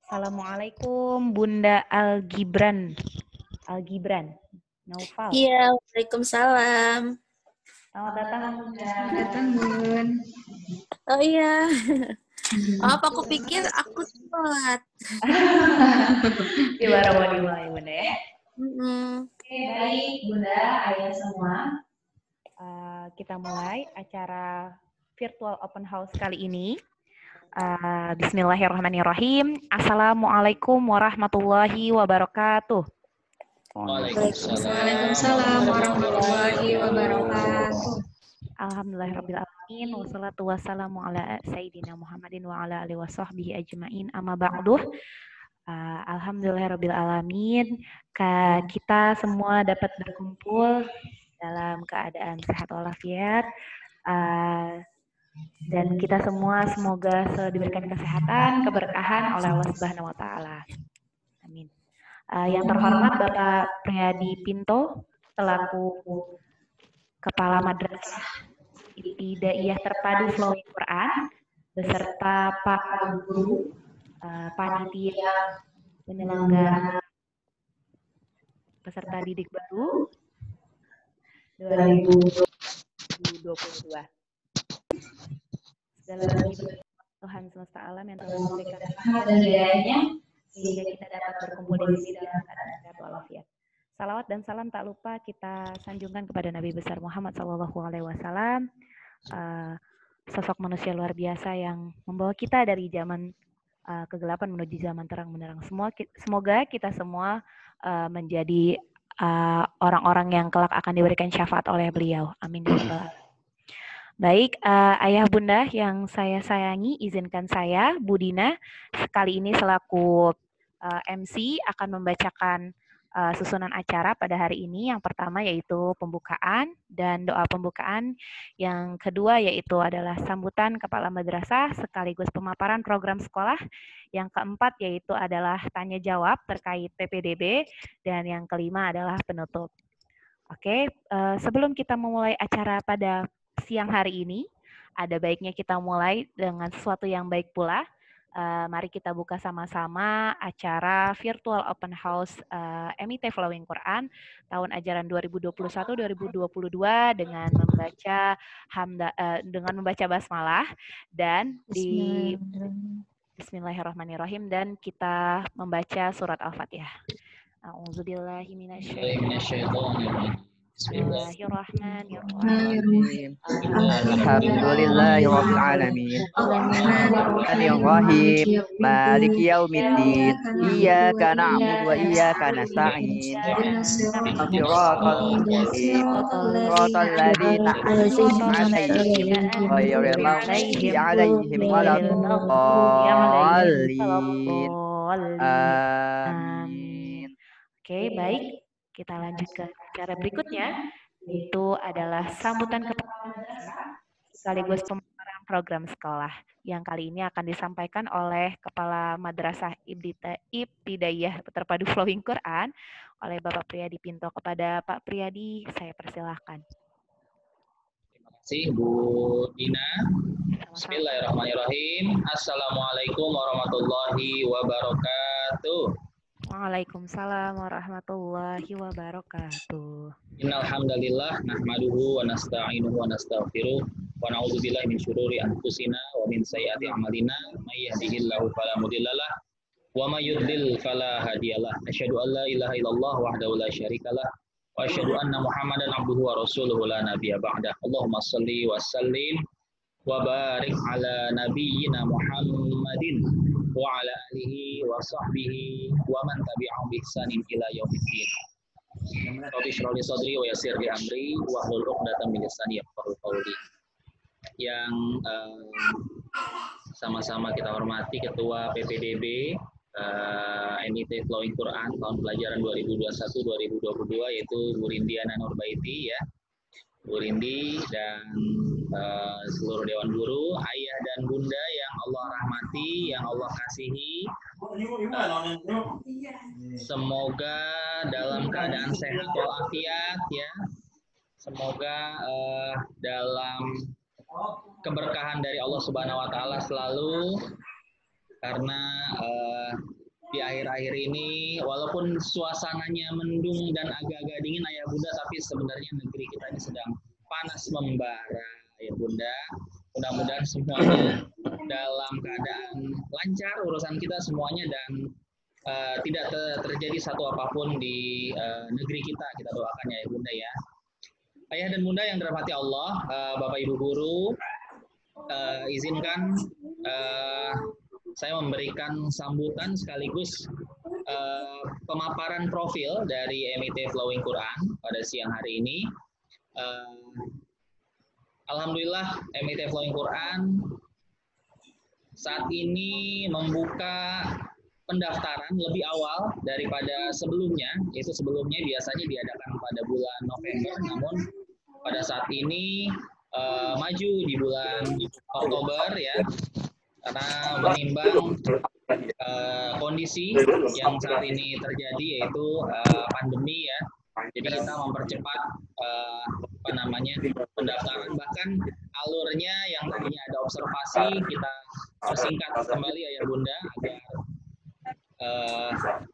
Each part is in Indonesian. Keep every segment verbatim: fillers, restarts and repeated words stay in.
Assalamualaikum Bunda Al-Gibran. Al-Gibran. Naufal. Iya, waalaikumsalam. Selamat datang Bunda. Selamat datang Bun. Oh iya. Maaf, aku pikir aku telat. Ya baru mau dimulai Bunda ya. Mm-mm. Oke, baik Bunda, ayah semua. Uh, kita mulai acara virtual open house kali ini. Uh, Bismillahirrahmanirrahim. Assalamualaikum warahmatullahi wabarakatuh. Waalaikumsalam warahmatullahi wabarakatuh. Alhamdulillahirrabbilalamin. Wassalatu wassalamu ala sayyidina Muhammadin wa ala alihi wa sahbihi ajma'in. Amma ba'duh. Uh, Alhamdulillahirrabbilalamin. Kita semua dapat berkumpul dalam keadaan sehat walafiat. Uh, Dan kita semua semoga selalu diberikan kesehatan, keberkahan oleh Allah Subhanahu wa taala. Amin. Uh, yang terhormat Bapak Priyadi Pinto selaku Kepala Madrasah Ibtidaiyah Terpadu Flowing Quran beserta Pak Guru uh, panitia penyelenggara peserta didik baru dua ribu dua puluh dua. Segala puji Tuhan semesta alam yang telah memberikan rahmat dan hidayahnya sehingga kita dapat berkumpul di sini dalam keadaan sehat walafiat. Salawat dan salam tak lupa kita sanjungkan kepada Nabi besar Muhammad Shallallahu Alaihi Wasallam, uh, sosok manusia luar biasa yang membawa kita dari zaman uh, kegelapan menuju zaman terang benderang. Semua semoga kita semua uh, menjadi uh, orang-orang yang kelak akan diberikan syafaat oleh beliau. Amin ya rabbal alamin. Baik, uh, ayah bunda yang saya sayangi, izinkan saya, Bu Dina, sekali ini selaku uh, M C akan membacakan uh, susunan acara pada hari ini. Yang pertama yaitu pembukaan dan doa pembukaan. Yang kedua yaitu adalah sambutan Kepala Madrasah sekaligus pemaparan program sekolah. Yang keempat yaitu adalah tanya jawab terkait P P D B. Dan yang kelima adalah penutup. Oke, uh, sebelum kita memulai acara pada siang hari ini, ada baiknya kita mulai dengan sesuatu yang baik pula. Uh, mari kita buka sama-sama acara virtual open house uh, M I T Flowing Quran tahun ajaran dua ribu dua puluh satu dua ribu dua puluh dua dengan membaca hamda, uh, dengan membaca basmalah dan di Bismillahirrahmanirrahim dan kita membaca surat Al-Fatihah. A'udzubillahi minasyaitonir Bismillahirrahmanirrahim. Alhamdulillahirabbil alamin. Arrahmanirrahim. Maliki yaumiddin. Iyyaka na'budu wa iyyaka nasta'in. Shiratal mustaqim. Shiratal ladzina an'amta 'alaihim ghairil maghdubi 'alaihim waladdallin. Amin. Oke, baik. Kita lanjut ke acara berikutnya, yaitu adalah sambutan Kepala Madrasah sekaligus pemaparan program sekolah yang kali ini akan disampaikan oleh Kepala Madrasah Ibtidaiyah Terpadu Flowing Quran oleh Bapak Priyadi Pinto. Kepada Pak Priyadi, saya persilahkan. Terima kasih Bu Dina. Bismillahirrahmanirrahim. Assalamualaikum warahmatullahi wabarakatuh. Waalaikumsalam warahmatullahi wabarakatuh. Innal hamdalillah nahmaduhu wa nasta'inuhu wa nastaghfiruh wa na'udzubillahi min syururi anfusina wa min sayyiati a'malina may yahdihillahu fala mudhillalah wa may yudlil fala hadiyalah. Asyhadu an la ilaha illallah wahdahu la syarikalah wa asyhadu anna Muhammadan abduhu wa rasuluhu la nabiyya ba'dah. Allahumma shalli wa sallim wa barik ala nabiyyina Muhammadin wa ala alihi wa sahbihi wa man tabi'ahum bi ihsanin ila yaumiddin. Rabbi shrah li sadri wa yassir li amri wa hlul 'uqdatam min lisani yafqahu qawli. Yang uh, sama-sama kita hormati Ketua P P D B uh, M I T Flowing Quran tahun pelajaran dua ribu dua puluh satu dua ribu dua puluh dua yaitu Bu Rindiana Nurbaiti ya. Bu Rindi dan uh, seluruh Dewan Guru, ayah dan bunda yang Allah rahmati, yang Allah kasihi. Uh, semoga dalam keadaan sehat walafiat ya. Semoga uh, dalam keberkahan dari Allah Subhanahu wa taala selalu, karena uh, di akhir-akhir ini, walaupun suasananya mendung dan agak-agak dingin ayah bunda, tapi sebenarnya negeri kita ini sedang panas membara ayah bunda. Mudah-mudahan semuanya dalam keadaan lancar urusan kita semuanya dan uh, tidak ter terjadi satu apapun di uh, negeri kita. Kita doakan ya ayah bunda ya. Ayah dan bunda yang dirahmati Allah, uh, Bapak Ibu guru, uh, izinkan uh, saya memberikan sambutan sekaligus uh, pemaparan profil dari M I T Flowing Quran pada siang hari ini. Uh, Alhamdulillah M I T Flowing Quran saat ini membuka pendaftaran lebih awal daripada sebelumnya, yaitu sebelumnya biasanya diadakan pada bulan November, namun pada saat ini uh, maju di bulan Oktober ya, karena menimbang uh, kondisi yang saat ini terjadi yaitu uh, pandemi ya. Jadi kita mempercepat uh, apa namanya pendaftaran, bahkan alurnya yang tadinya ada observasi kita persingkat kembali ayah bunda agar uh,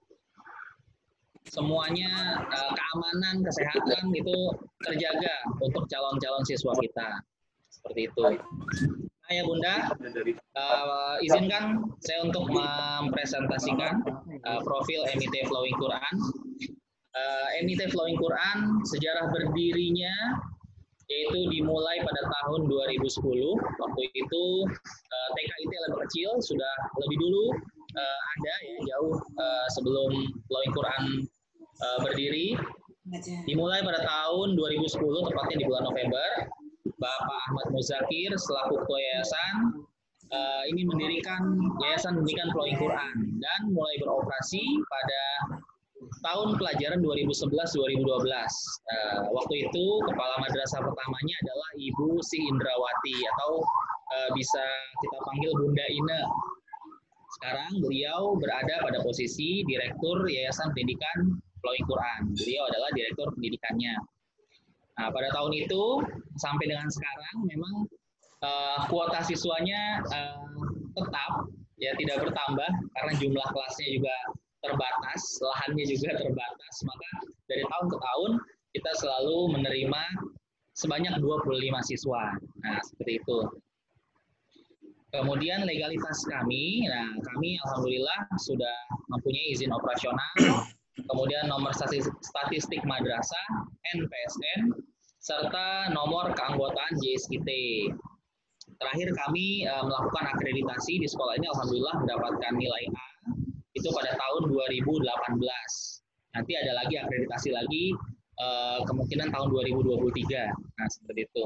semuanya uh, keamanan kesehatan itu terjaga untuk calon-calon siswa kita seperti itu. Nah ya bunda, uh, izinkan saya untuk mempresentasikan uh, profil M I T Flowing Quran. Uh, M I T Flowing Quran sejarah berdirinya yaitu dimulai pada tahun dua ribu sepuluh. Waktu itu uh, T K I T lebih kecil, sudah lebih dulu uh, ada ya jauh uh, sebelum Flowing Quran uh, berdiri. Dimulai pada tahun dua ribu sepuluh, tepatnya di bulan November. Bapak Ahmad Muzakir selaku ketua yayasan uh, ini mendirikan Yayasan Pendidikan Flowing Quran dan mulai beroperasi pada tahun pelajaran dua ribu sebelas dua ribu dua belas. Uh, waktu itu kepala madrasah pertamanya adalah Ibu Si Indrawati atau uh, bisa kita panggil Bunda Ine. Sekarang beliau berada pada posisi Direktur Yayasan Pendidikan Flowing Quran. Beliau adalah Direktur Pendidikannya. Nah, pada tahun itu sampai dengan sekarang memang uh, kuota siswanya uh, tetap ya tidak bertambah karena jumlah kelasnya juga terbatas, lahannya juga terbatas, maka dari tahun ke tahun kita selalu menerima sebanyak dua puluh lima siswa. Nah, seperti itu. Kemudian legalitas kami, nah kami alhamdulillah sudah mempunyai izin operasional, kemudian nomor statistik madrasah, N P S N, serta nomor keanggotaan J S I T. Terakhir kami uh, melakukan akreditasi di sekolah ini alhamdulillah mendapatkan nilai A. Itu pada tahun dua ribu delapan belas. Nanti ada lagi akreditasi lagi eh, kemungkinan tahun dua ribu dua puluh tiga. Nah, seperti itu.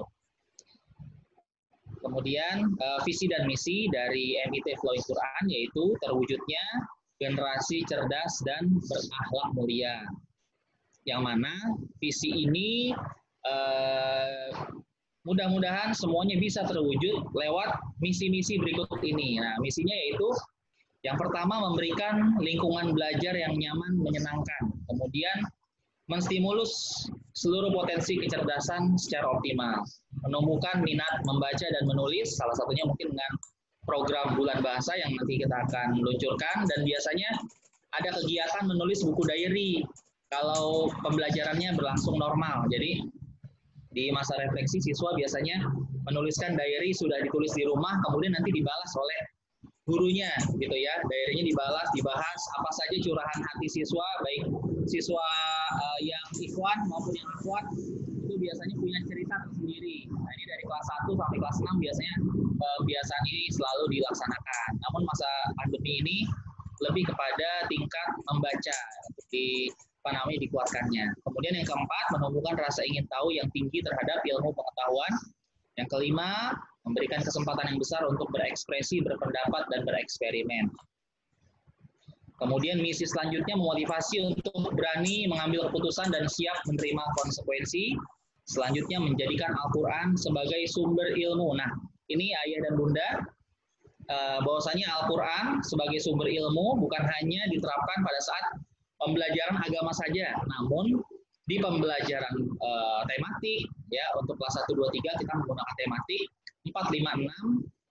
Kemudian eh, visi dan misi dari M I T Flowing Quran yaitu terwujudnya generasi cerdas dan berakhlak mulia. Yang mana visi ini eh, mudah-mudahan semuanya bisa terwujud lewat misi-misi berikut ini. Nah, misinya yaitu yang pertama, memberikan lingkungan belajar yang nyaman, menyenangkan. Kemudian, menstimulus seluruh potensi kecerdasan secara optimal. Menumbuhkan minat membaca dan menulis, salah satunya mungkin dengan program bulan bahasa yang nanti kita akan luncurkan. Dan biasanya ada kegiatan menulis buku diary kalau pembelajarannya berlangsung normal. Jadi, di masa refleksi, siswa biasanya menuliskan diary sudah ditulis di rumah, kemudian nanti dibalas oleh gurunya gitu ya, diary-nya dibalas, dibahas apa saja curahan hati siswa, baik siswa uh, yang ikhwan maupun yang akhwat itu biasanya punya cerita tersendiri. Nah, ini dari kelas satu sampai kelas enam biasanya uh, biasanya ini selalu dilaksanakan. Namun masa pandemi ini lebih kepada tingkat membaca untuk di apa namanya dikuatkannya. Kemudian yang keempat, menumbuhkan rasa ingin tahu yang tinggi terhadap ilmu pengetahuan. Yang kelima, memberikan kesempatan yang besar untuk berekspresi, berpendapat, dan bereksperimen. Kemudian misi selanjutnya memotivasi untuk berani mengambil keputusan dan siap menerima konsekuensi. Selanjutnya menjadikan Al-Quran sebagai sumber ilmu. Nah, ini ayah dan bunda, bahwasanya Al-Quran sebagai sumber ilmu bukan hanya diterapkan pada saat pembelajaran agama saja, namun di pembelajaran uh, tematik ya untuk kelas satu, dua, tiga kita menggunakan tematik empat, lima, enam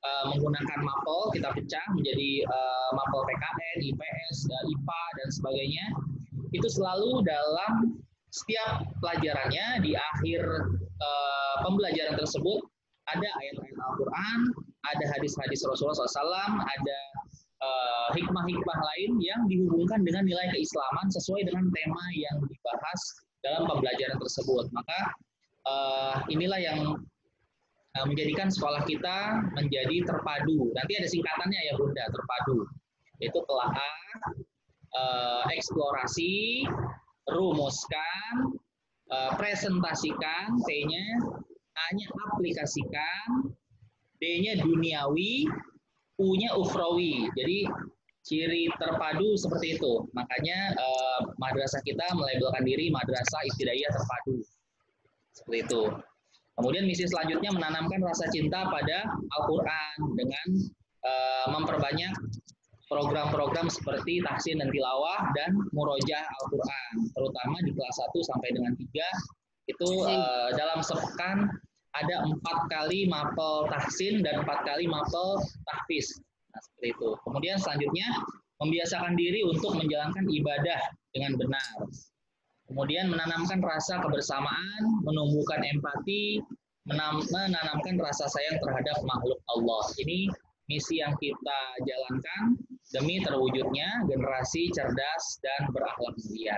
uh, menggunakan mapel, kita pecah menjadi uh, mapel P K N, I P S, uh, I P A dan sebagainya. Itu selalu dalam setiap pelajarannya di akhir uh, pembelajaran tersebut ada ayat-ayat Al-Quran, ada hadis-hadis Rasulullah shallallahu alaihi wasallam, ada uh, hikmah-hikmah lain yang dihubungkan dengan nilai keislaman sesuai dengan tema yang dibahas dalam pembelajaran tersebut. Maka uh, inilah yang uh, menjadikan sekolah kita menjadi terpadu. Nanti ada singkatannya ya Bunda, terpadu. Itu telaah, uh, eksplorasi, rumuskan, uh, presentasikan, T-nya, A-nya aplikasikan, D-nya duniawi, U-nya ukhrawi. Jadi ciri terpadu seperti itu. Makanya uh, madrasah kita melabelkan diri madrasah ibtidaiyah terpadu. Seperti itu. Kemudian misi selanjutnya menanamkan rasa cinta pada Al-Quran dengan uh, memperbanyak program-program seperti tahsin dan tilawah dan murojaah Al-Quran, terutama di kelas satu sampai dengan tiga itu uh, dalam sepekan ada empat kali mapel tahsin dan empat kali mapel tahfiz. Nah, seperti itu. Kemudian selanjutnya membiasakan diri untuk menjalankan ibadah dengan benar. Kemudian menanamkan rasa kebersamaan, menumbuhkan empati, menam, menanamkan rasa sayang terhadap makhluk Allah. Ini misi yang kita jalankan demi terwujudnya generasi cerdas dan berakhlak mulia.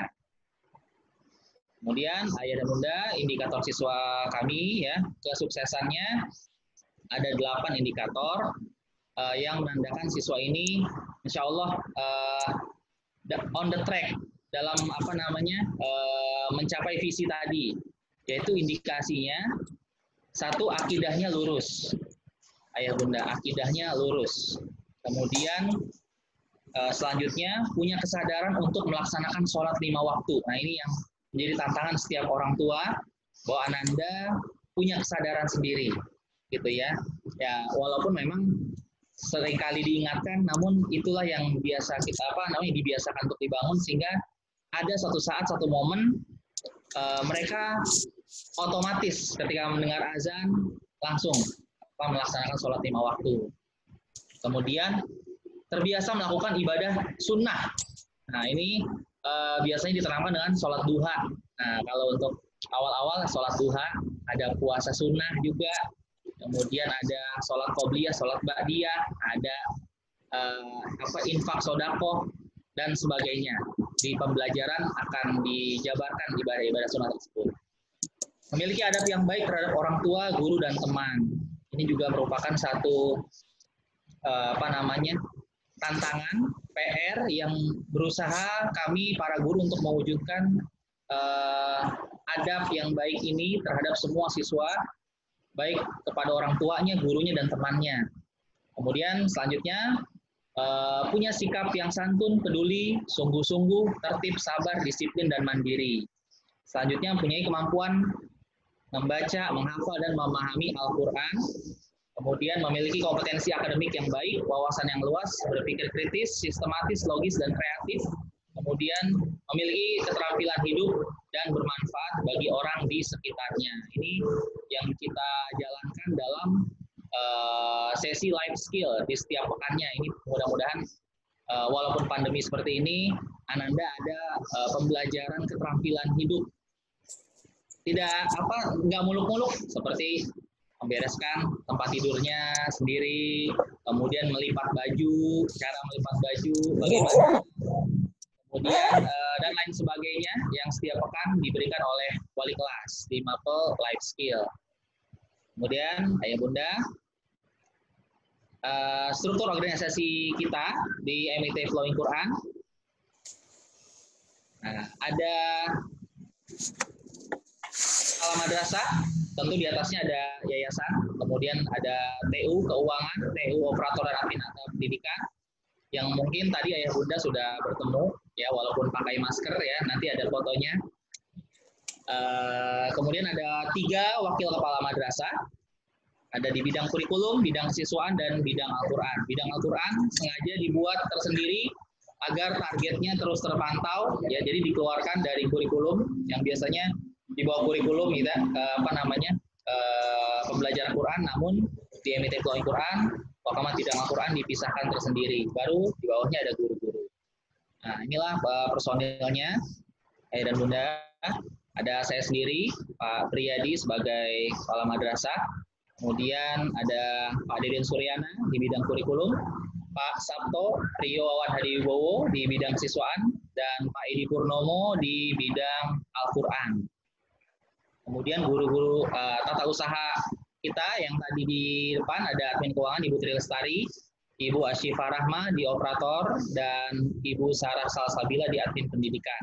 Kemudian ayah dan bunda, indikator siswa kami ya, kesuksesannya ada delapan indikator uh, yang menandakan siswa ini insya Allah uh, on the track dalam apa namanya uh, mencapai visi tadi, yaitu indikasinya satu, akidahnya lurus. Ayah bunda, akidahnya lurus. Kemudian uh, selanjutnya punya kesadaran untuk melaksanakan sholat lima waktu. Nah ini yang menjadi tantangan setiap orang tua, bahwa ananda punya kesadaran sendiri, gitu ya. Ya walaupun memang seringkali diingatkan, namun itulah yang biasa kita apa namanya dibiasakan untuk dibangun, sehingga ada suatu saat satu momen uh, mereka otomatis ketika mendengar azan langsung melaksanakan sholat lima waktu. Kemudian terbiasa melakukan ibadah sunnah. Nah ini uh, biasanya diterangkan dengan sholat duha. Nah kalau untuk awal-awal sholat duha, ada puasa sunnah juga. Kemudian ada sholat qobliyah, sholat ba'diyah, ada uh, apa infak sodako dan sebagainya. Di pembelajaran akan dijabarkan ibadah-ibadah sunnah tersebut. Memiliki adab yang baik terhadap orang tua, guru dan teman. Ini juga merupakan satu uh, apa namanya tantangan P R yang berusaha kami para guru untuk mewujudkan uh, adab yang baik ini terhadap semua siswa, baik kepada orang tuanya, gurunya dan temannya. Kemudian selanjutnya uh, punya sikap yang santun, peduli, sungguh-sungguh, tertib, sabar, disiplin dan mandiri. Selanjutnya mempunyai kemampuan membaca, menghafal, dan memahami Al-Quran. Kemudian memiliki kompetensi akademik yang baik, wawasan yang luas, berpikir kritis, sistematis, logis, dan kreatif. Kemudian memiliki keterampilan hidup dan bermanfaat bagi orang di sekitarnya. Ini yang kita jalankan dalam uh, sesi life skill di setiap pekannya. Ini mudah-mudahan uh, walaupun pandemi seperti ini, ananda ada uh, pembelajaran keterampilan hidup. Tidak apa nggak muluk-muluk seperti membereskan tempat tidurnya sendiri, kemudian melipat baju, cara melipat baju, bagaimana, kemudian uh, dan lain sebagainya yang setiap pekan diberikan oleh wali kelas di mapel life skill. Kemudian ayah bunda, uh, struktur organisasi kita di M I T Flowing Quran. Nah, ada Kepala madrasah, tentu di atasnya ada yayasan, kemudian ada T U keuangan, T U operator dan admin atau pendidikan, yang mungkin tadi ayah bunda sudah bertemu, ya walaupun pakai masker ya, nanti ada fotonya. Uh, kemudian ada tiga wakil kepala madrasah, ada di bidang kurikulum, bidang kesiswaan, dan bidang Al-Quran. Bidang Al-Quran sengaja dibuat tersendiri agar targetnya terus terpantau, ya jadi dikeluarkan dari kurikulum yang biasanya di bawah kurikulum kita apa namanya uh, pembelajaran Quran, namun di M I T Flowing Quran Wakamat bidang Al-Quran dipisahkan tersendiri. Baru di bawahnya ada guru-guru. Nah, inilah uh, personilnya, ayah dan bunda. Ada saya sendiri, Pak Priyadi sebagai kepala madrasah. Kemudian ada Pak Deden Suryana di bidang kurikulum, Pak Sabto Rio Wawan Hadiwibowo di bidang siswaan, dan Pak Edi Purnomo di bidang Al-Quran. Kemudian guru-guru uh, tata usaha kita yang tadi di depan ada admin keuangan Ibu Tri Lestari, Ibu Asyifa Rahma di operator, dan Ibu Sarah Salsabila di admin pendidikan.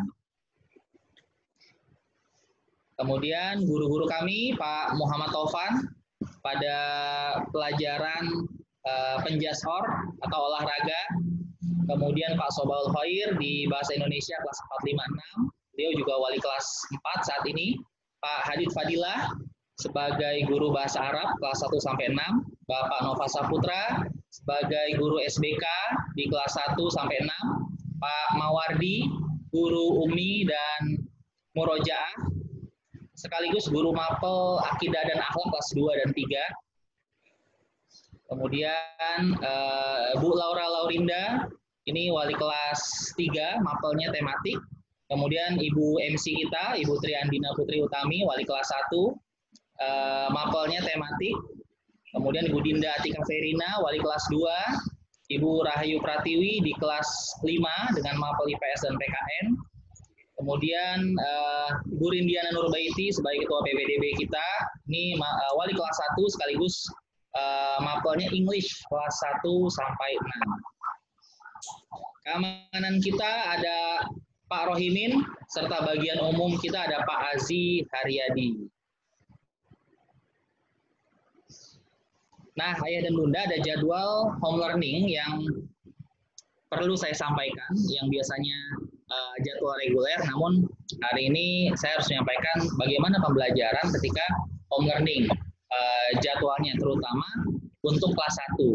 Kemudian guru-guru kami Pak Muhammad Taufan pada pelajaran uh, penjashor atau olahraga. Kemudian Pak Sobaul Khair di Bahasa Indonesia kelas empat lima enam. Beliau juga wali kelas empat saat ini. Pak Hadid Fadilah sebagai guru Bahasa Arab kelas satu sampai enam. Bapak Nova Saputra sebagai guru S B K di kelas satu sampai enam. Pak Mawardi guru Umi dan Murojaah sekaligus guru mapel akidah dan akhlak kelas dua dan tiga. Kemudian uh, Bu Laura Laurinda, ini wali kelas tiga, mapelnya tematik. Kemudian Ibu M C kita, Ibu Triandina Putri Utami, wali kelas satu, uh, mapelnya tematik. Kemudian Ibu Dinda Atika Verina, wali kelas dua. Ibu Rahayu Pratiwi di kelas lima dengan mapel I P S dan P K N. Kemudian uh, Ibu Rindiana Nurbaiti sebagai ketua P B D B kita, ini uh, wali kelas satu sekaligus uh, mapelnya English kelas satu sampai enam. Keamanan kita ada Pak Rohimin, serta bagian umum kita ada Pak Azi Haryadi. Nah, ayah dan bunda, ada jadwal home learning yang perlu saya sampaikan, yang biasanya uh, jadwal reguler, namun hari ini saya harus menyampaikan bagaimana pembelajaran ketika home learning, uh, jadwalnya terutama untuk kelas satu.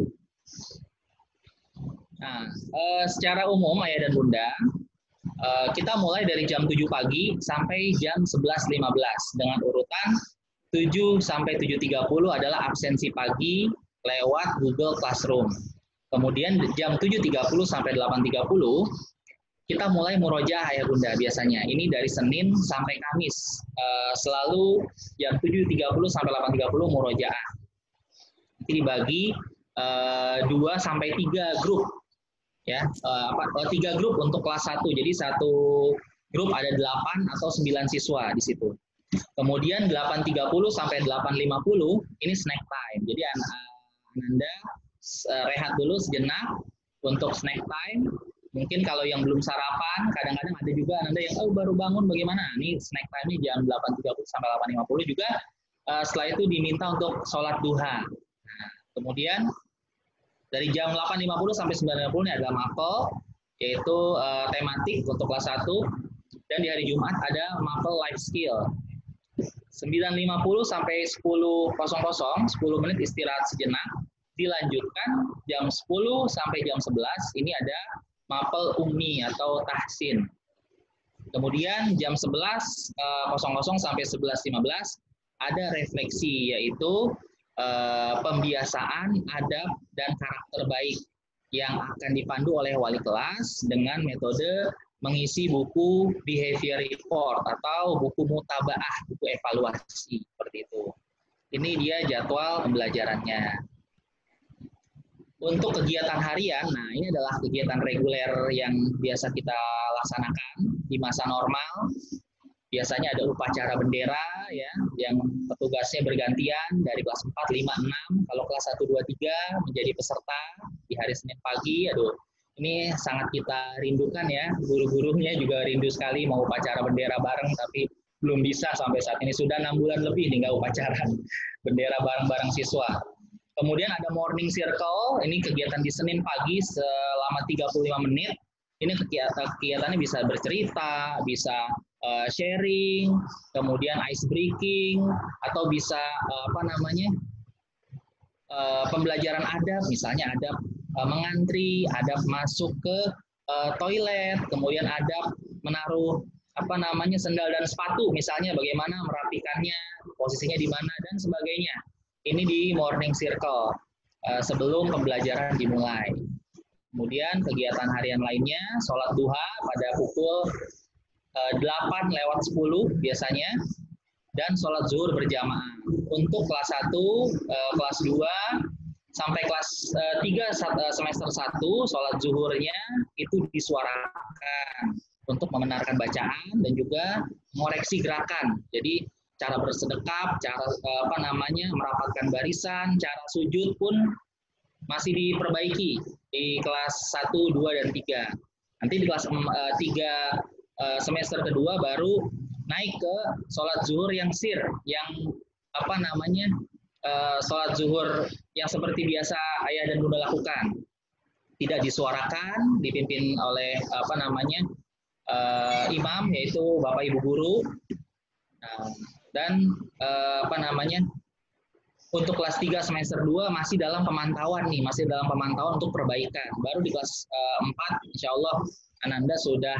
Nah, uh, secara umum ayah dan bunda, uh, kita mulai dari jam tujuh pagi sampai jam sebelas lima belas dengan urutan tujuh sampai tujuh tiga puluh adalah absensi pagi lewat Google Classroom. Kemudian jam tujuh tiga puluh sampai delapan tiga puluh kita mulai murojaah ayah bunda biasanya. Ini dari Senin sampai Kamis. Uh, selalu jam tujuh tiga puluh sampai delapan tiga puluh murojaah. Nanti dibagi uh, dua sampai tiga grup. Ya, uh, apa tiga grup untuk kelas satu. Jadi satu grup ada delapan atau sembilan siswa di situ. Kemudian delapan tiga puluh sampai delapan lima puluh ini snack time. Jadi Anda rehat dulu sejenak untuk snack time. Mungkin kalau yang belum sarapan, kadang-kadang ada juga Anda yang oh baru bangun bagaimana? Ini snack time-nya jam delapan tiga puluh sampai delapan lima puluh juga. Uh, setelah itu diminta untuk sholat duha. Nah, kemudian dari jam delapan lima puluh sampai sembilan lima puluh ini adalah mapel, yaitu uh, tematik untuk kelas satu. Dan di hari Jumat ada mapel life skill. sembilan lima puluh sampai sepuluh, sepuluh menit istirahat sejenak. Dilanjutkan jam sepuluh sampai jam sebelas ini ada mapel ummi atau tahsin. Kemudian jam sebelas sampai sebelas lima belas ada refleksi, yaitu eh, pembiasaan adab dan karakter baik yang akan dipandu oleh wali kelas dengan metode mengisi buku behavior report atau buku mutabaah, buku evaluasi seperti itu. Ini dia jadwal pembelajarannya. Untuk kegiatan harian, nah ini adalah kegiatan reguler yang biasa kita laksanakan di masa normal. Biasanya ada upacara bendera ya, yang petugasnya bergantian dari kelas empat, lima, enam. Kalau kelas satu, dua, tiga menjadi peserta di hari Senin pagi. Aduh, ini sangat kita rindukan ya. Guru-gurunya juga rindu sekali mau upacara bendera bareng, tapi belum bisa sampai saat ini. Sudah enam bulan lebih nih nggak upacara bendera bareng-bareng siswa. Kemudian ada morning circle, ini kegiatan di Senin pagi selama tiga puluh lima menit. Ini kegiatan kegiatannya bisa bercerita, bisa uh, sharing, kemudian ice breaking, atau bisa uh, apa namanya uh, pembelajaran adab, misalnya adab uh, mengantri, adab masuk ke uh, toilet, kemudian adab menaruh apa namanya sendal dan sepatu, misalnya bagaimana merapikannya, posisinya di mana dan sebagainya. Ini di morning circle. uh, sebelum pembelajaran dimulai. Kemudian kegiatan harian lainnya, sholat duha pada pukul uh, delapan lewat sepuluh biasanya, dan sholat zuhur berjamaah. Untuk kelas satu, uh, kelas dua, sampai kelas uh, tiga uh, semester satu, sholat zuhurnya itu disuarakan untuk membenarkan bacaan dan juga mengoreksi gerakan. Jadi cara bersedekap, cara uh, apa namanya merapatkan barisan, cara sujud pun masih diperbaiki di kelas satu, dua, dan tiga. Nanti di kelas uh, tiga uh, semester kedua baru naik ke sholat zuhur yang sir, yang apa namanya uh, sholat zuhur yang seperti biasa ayah dan bunda lakukan, tidak disuarakan, dipimpin oleh apa namanya uh, imam, yaitu bapak ibu guru. Nah, dan uh, apa namanya untuk kelas tiga semester dua masih dalam pemantauan nih, masih dalam pemantauan untuk perbaikan. Baru di kelas uh, empat, insya Allah Ananda sudah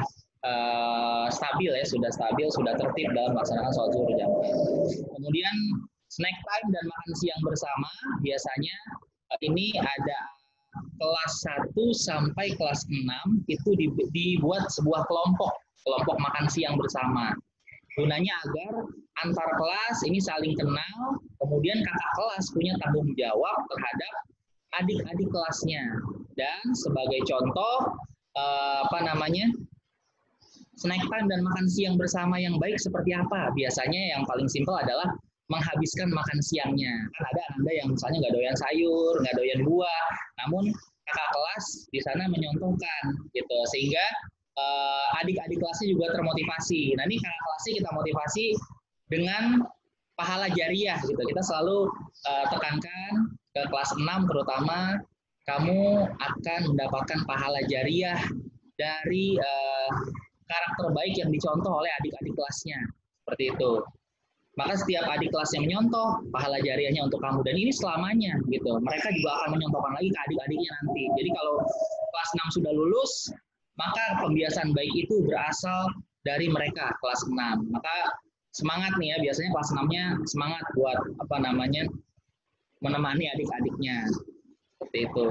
uh, stabil ya, sudah stabil, sudah tertib dalam melaksanakan sholat zuhur jamaah. Kemudian snack time dan makan siang bersama, biasanya uh, ini ada kelas satu sampai kelas enam itu dibuat sebuah kelompok, kelompok makan siang bersama. Gunanya agar antar kelas ini saling kenal, kemudian kakak kelas punya tanggung jawab terhadap adik-adik kelasnya. Dan sebagai contoh, eh, apa namanya, snack time dan makan siang bersama yang baik seperti apa? Biasanya yang paling simpel adalah menghabiskan makan siangnya. Kan ada Anda yang misalnya nggak doyan sayur, nggak doyan buah, namun kakak kelas di sana menyontohkan, gitu, sehingga Uh, adik-adik kelasnya juga termotivasi. Nah, ini kakak kelasnya kita motivasi dengan pahala jariah, gitu. Kita selalu uh, tekankan ke kelas enam terutama, kamu akan mendapatkan pahala jariah dari uh, karakter baik yang dicontoh oleh adik-adik kelasnya. Seperti itu. Maka setiap adik kelas yang menyontoh, pahala jariahnya untuk kamu. Dan ini selamanya, gitu. Mereka juga akan menyontohkan lagi ke adik-adiknya nanti. Jadi kalau kelas enam sudah lulus, maka pembiasaan baik itu berasal dari mereka kelas enam. Maka semangat nih ya, biasanya kelas enam-nya semangat buat apa namanya menemani adik-adiknya. Seperti itu.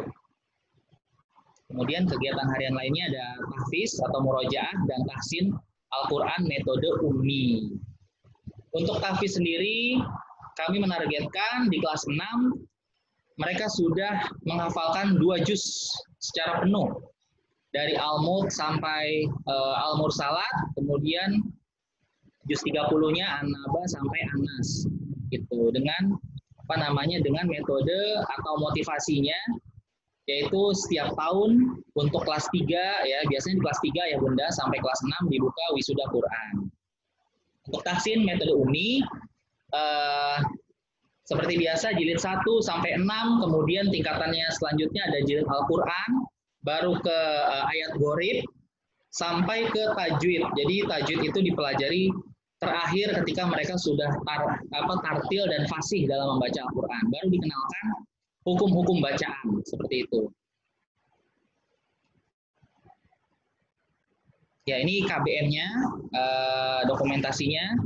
Kemudian kegiatan harian lainnya ada tahfiz atau murojaah dan tahsin Al-Qur'an metode ummi. Untuk tahfiz sendiri kami menargetkan di kelas enam mereka sudah menghafalkan dua juz secara penuh. Dari Al-Mulk sampai uh, Al-Mursalat, kemudian juz tiga puluh-nya An-Naba sampai An-Nas, gitu. Dengan apa namanya? Dengan metode atau motivasinya, yaitu setiap tahun untuk kelas tiga ya, biasanya di kelas tiga ya Bunda, sampai kelas enam dibuka wisuda Quran. Untuk tahsin metode umi, uh, seperti biasa jilid satu sampai enam, kemudian tingkatannya selanjutnya ada jilid Al-Qur'an, baru ke uh, ayat gharib sampai ke tajwid. Jadi tajwid itu dipelajari terakhir ketika mereka sudah tar, apa, tartil dan fasih dalam membaca Al-Qur'an. Baru dikenalkan hukum-hukum bacaan seperti itu. Ya, ini K B M-nya, uh, dokumentasinya.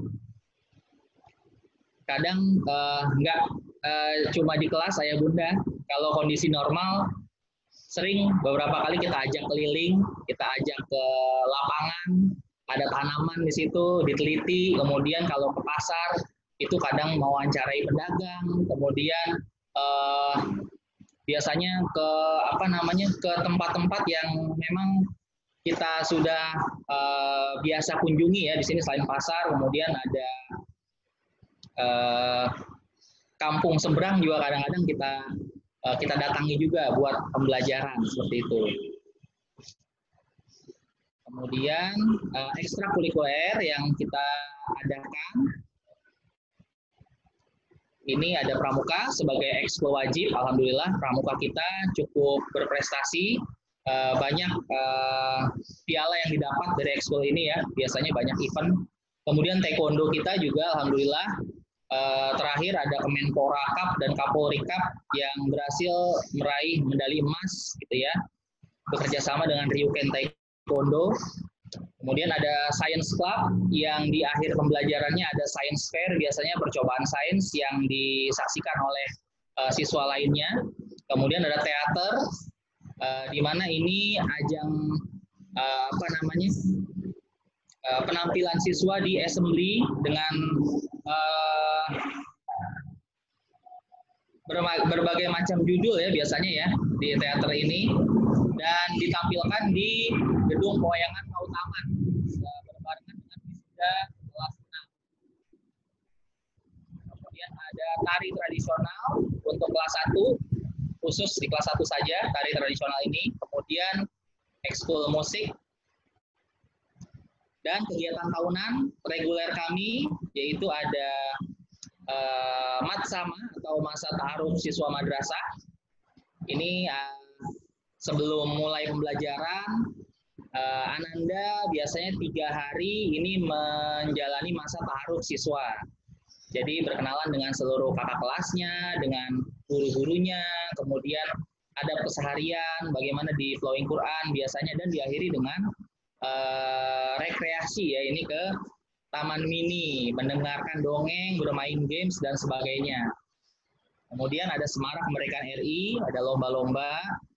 Kadang uh, nggak uh, cuma di kelas saya Bunda. Kalau kondisi normal sering beberapa kali kita ajak keliling, kita ajak ke lapangan, ada tanaman di situ, diteliti, kemudian kalau ke pasar, itu kadang mewawancarai pedagang, kemudian eh, biasanya ke apa namanya ke tempat-tempat yang memang kita sudah eh, biasa kunjungi ya. Di sini selain pasar, kemudian ada eh, kampung seberang juga kadang-kadang kita kita datangi juga buat pembelajaran seperti itu. Kemudian uh, ekstrakurikuler yang kita adakan, ini ada pramuka sebagai ekskul wajib. Alhamdulillah pramuka kita cukup berprestasi, uh, banyak uh, piala yang didapat dari ekskul ini ya. Biasanya banyak event. Kemudian taekwondo kita juga alhamdulillah. Uh, terakhir ada Kemenpora Cup dan Kapolri Cup yang berhasil meraih medali emas, gitu ya, bekerja sama dengan Ryuken Taekwondo. Kemudian ada Science Club yang di akhir pembelajarannya ada Science Fair, biasanya percobaan sains yang disaksikan oleh uh, siswa lainnya. Kemudian ada teater, uh, di mana ini ajang uh, apa namanya uh, penampilan siswa di assembly dengan uh, berbagai macam judul ya biasanya ya di teater ini, dan ditampilkan di gedung pewayangan Pautaman berbarengan dengan wisuda kelas enam. Kemudian ada tari tradisional untuk kelas satu, khusus di kelas satu saja tari tradisional ini. Kemudian ekskul musik dan kegiatan tahunan reguler kami, yaitu ada uh, matsama atau masa ta'aruf siswa madrasah. Ini uh, sebelum mulai pembelajaran, uh, Ananda biasanya tiga hari ini menjalani masa ta'aruf siswa. Jadi berkenalan dengan seluruh kakak kelasnya, dengan guru-gurunya, kemudian ada keseharian, bagaimana di flowing Quran biasanya, dan diakhiri dengan uh, rekreasi ya, ini ke taman mini, mendengarkan dongeng, bermain games, dan sebagainya. Kemudian ada semarak kemerdekaan R I, ada lomba-lomba.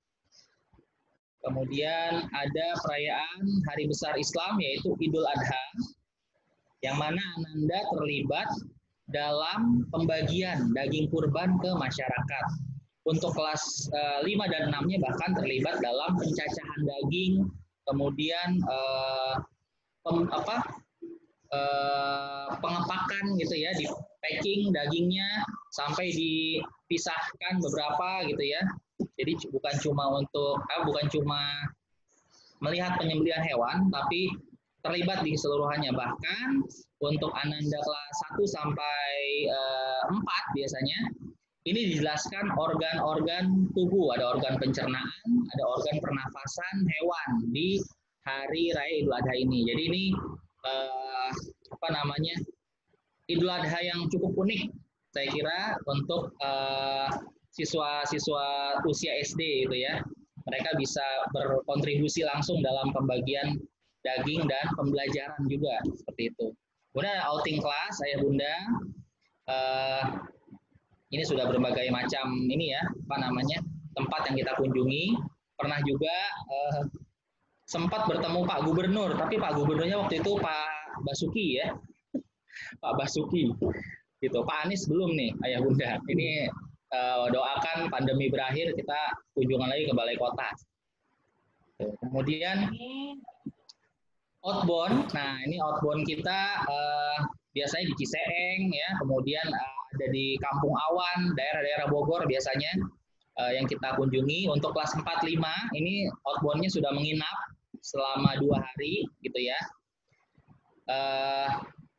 Kemudian ada perayaan Hari Besar Islam, yaitu Idul Adha, yang mana Ananda terlibat dalam pembagian daging kurban ke masyarakat. Untuk kelas uh, lima dan enam-nya bahkan terlibat dalam pencacahan daging, kemudian uh, pem, apa, uh, pengepakan gitu ya, di packing dagingnya sampai dipisahkan beberapa gitu ya. Jadi bukan cuma untuk ah, bukan cuma melihat penyembelihan hewan, tapi terlibat di keseluruhannya. Bahkan untuk Ananda kelas satu sampai empat biasanya ini dijelaskan organ-organ tubuh, ada organ pencernaan, ada organ pernafasan hewan di hari raya Idul Adha ini. Jadi ini eh, apa namanya Idul Adha yang cukup unik, saya kira, untuk eh, siswa-siswa usia S D gitu ya. Mereka bisa berkontribusi langsung dalam pembagian daging dan pembelajaran juga seperti itu. Kemudian ada outing kelas, ayah bunda. Uh, ini sudah berbagai macam ini ya, apa namanya tempat yang kita kunjungi. Pernah juga uh, sempat bertemu Pak Gubernur, tapi Pak Gubernurnya waktu itu Pak Basuki ya, Pak Basuki. Gitu. Pak Anies belum nih, ayah bunda. Ini uh, doakan pandemi berakhir, kita kunjungan lagi ke Balai Kota. Kemudian outbound, nah ini outbound kita uh, biasanya di Ciseeng ya, kemudian uh, ada di Kampung Awan, daerah-daerah Bogor biasanya uh, yang kita kunjungi. Untuk kelas empat lima ini outbound-nya sudah menginap selama dua hari gitu ya. Uh,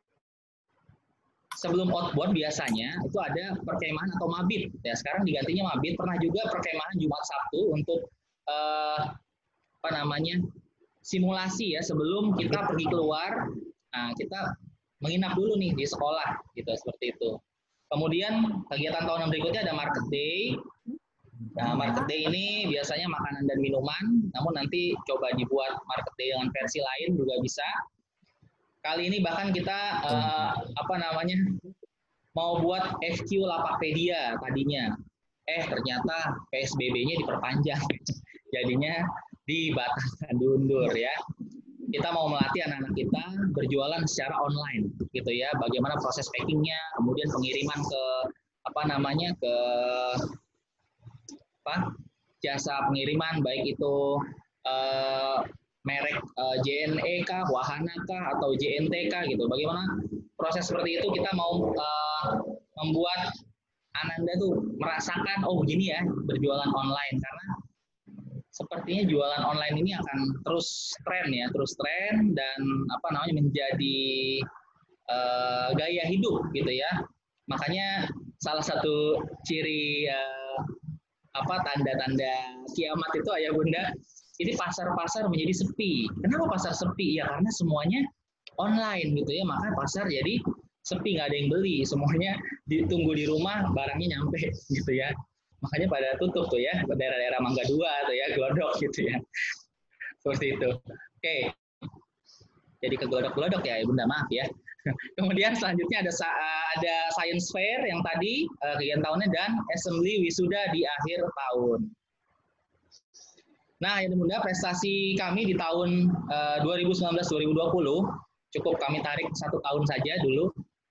sebelum outbound biasanya itu ada perkemahan atau mabit ya, sekarang digantinya mabit. Pernah juga perkemahan Jumat Sabtu untuk uh, apa namanya simulasi ya, sebelum kita pergi keluar, nah kita menginap dulu nih di sekolah gitu, seperti itu. Kemudian kegiatan tahunan berikutnya ada market day. Nah, market day ini biasanya makanan dan minuman, namun nanti coba dibuat market day dengan versi lain juga bisa. Kali ini bahkan kita uh, apa namanya mau buat F Q Lapakpedia tadinya, eh ternyata P S B B-nya diperpanjang, jadinya dibatalkan, diundur ya. Kita mau melatih anak-anak kita berjualan secara online gitu ya, bagaimana proses packingnya, kemudian pengiriman ke apa namanya ke apa jasa pengiriman, baik itu eh, merek eh, J N E kah, Wahana kah, atau J N T kah gitu. Bagaimana proses seperti itu kita mau eh, membuat Ananda tuh merasakan, oh begini ya berjualan online, karena sepertinya jualan online ini akan terus tren ya, terus tren dan apa namanya menjadi uh, gaya hidup gitu ya. Makanya salah satu ciri uh, apa tanda-tanda kiamat itu ayah bunda, ini pasar-pasar menjadi sepi. Kenapa pasar sepi? Ya karena semuanya online gitu ya, maka pasar jadi sepi, nggak ada yang beli, semuanya ditunggu di rumah, barangnya nyampe gitu ya. Makanya pada tutup tuh ya, daerah-daerah Mangga Dua tuh ya, Glodok gitu ya. Seperti itu. Oke. Jadi ke Glodok-Glodok ya, Bunda, maaf ya. Kemudian selanjutnya ada ada science fair yang tadi kegiatan tahunnya dan assembly wisuda di akhir tahun. Nah, yang bunda, prestasi kami di tahun uh, dua ribu sembilan belas dua ribu dua puluh cukup kami tarik satu tahun saja dulu,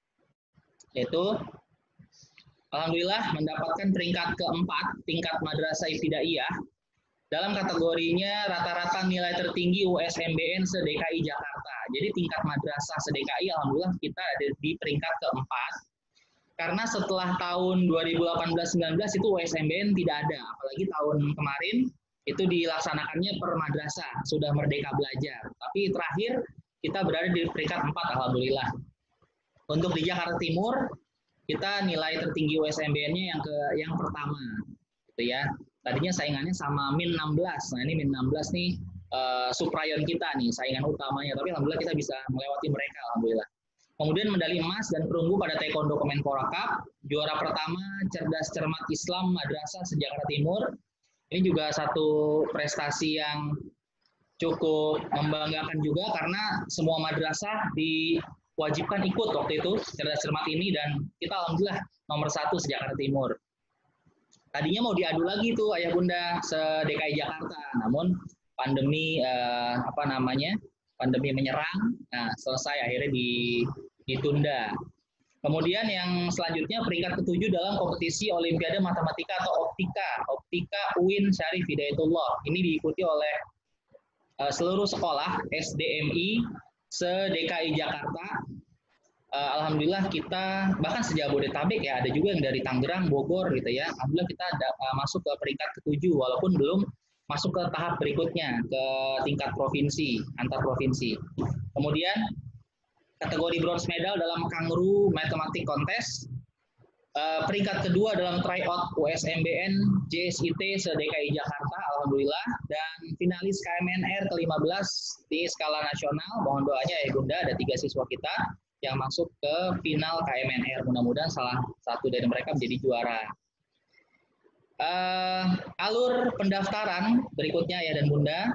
yaitu alhamdulillah mendapatkan peringkat keempat tingkat madrasah ibtidaiyah dalam kategorinya rata-rata nilai tertinggi U S M B N se-D K I Jakarta. Jadi tingkat madrasah se-D K I alhamdulillah kita ada di peringkat keempat. Karena setelah tahun dua ribu delapan belas sembilan belas itu U S M B N tidak ada, apalagi tahun kemarin itu dilaksanakannya per madrasah, sudah merdeka belajar. Tapi terakhir kita berada di peringkat empat alhamdulillah. Untuk di Jakarta Timur kita nilai tertinggi U S M B N-nya yang ke yang pertama, gitu ya. Tadinya saingannya sama min enam belas. Nah, ini min enam belas nih uh, suprayon kita nih, saingan utamanya. Tapi alhamdulillah kita bisa melewati mereka alhamdulillah. Kemudian medali emas dan perunggu pada Taekwondo Kemenpora Cup, juara pertama cerdas cermat Islam madrasah se-Jakarta Timur. Ini juga satu prestasi yang cukup membanggakan juga karena semua madrasah diwajibkan ikut waktu itu cerdas cermat ini dan kita alhamdulillah nomor satu se-Jakarta Timur. Tadinya mau diadu lagi tuh ayah bunda se-D K I Jakarta, namun pandemi eh, apa namanya pandemi menyerang, nah selesai akhirnya ditunda. Kemudian yang selanjutnya peringkat ketujuh dalam kompetisi Olimpiade Matematika atau Optika, Optika U I N Syarif Hidayatullah. Ini diikuti oleh uh, seluruh sekolah S D M I se-D K I Jakarta. Uh, Alhamdulillah kita bahkan se-Jabodetabek ya, ada juga yang dari Tangerang, Bogor gitu ya. Alhamdulillah kita ada, uh, masuk ke peringkat ketujuh walaupun belum masuk ke tahap berikutnya ke tingkat provinsi, antar provinsi. Kemudian kategori bronze medal dalam Kangru Mathematic Contest, uh, peringkat kedua dalam tryout U S M B N J S I T se-D K I Jakarta, alhamdulillah, dan finalis K M N R ke lima belas di skala nasional. Mohon doanya ya bunda, ada tiga siswa kita yang masuk ke final K M N R. Mudah-mudahan salah satu dari mereka menjadi juara. Uh, alur pendaftaran berikutnya ya dan bunda.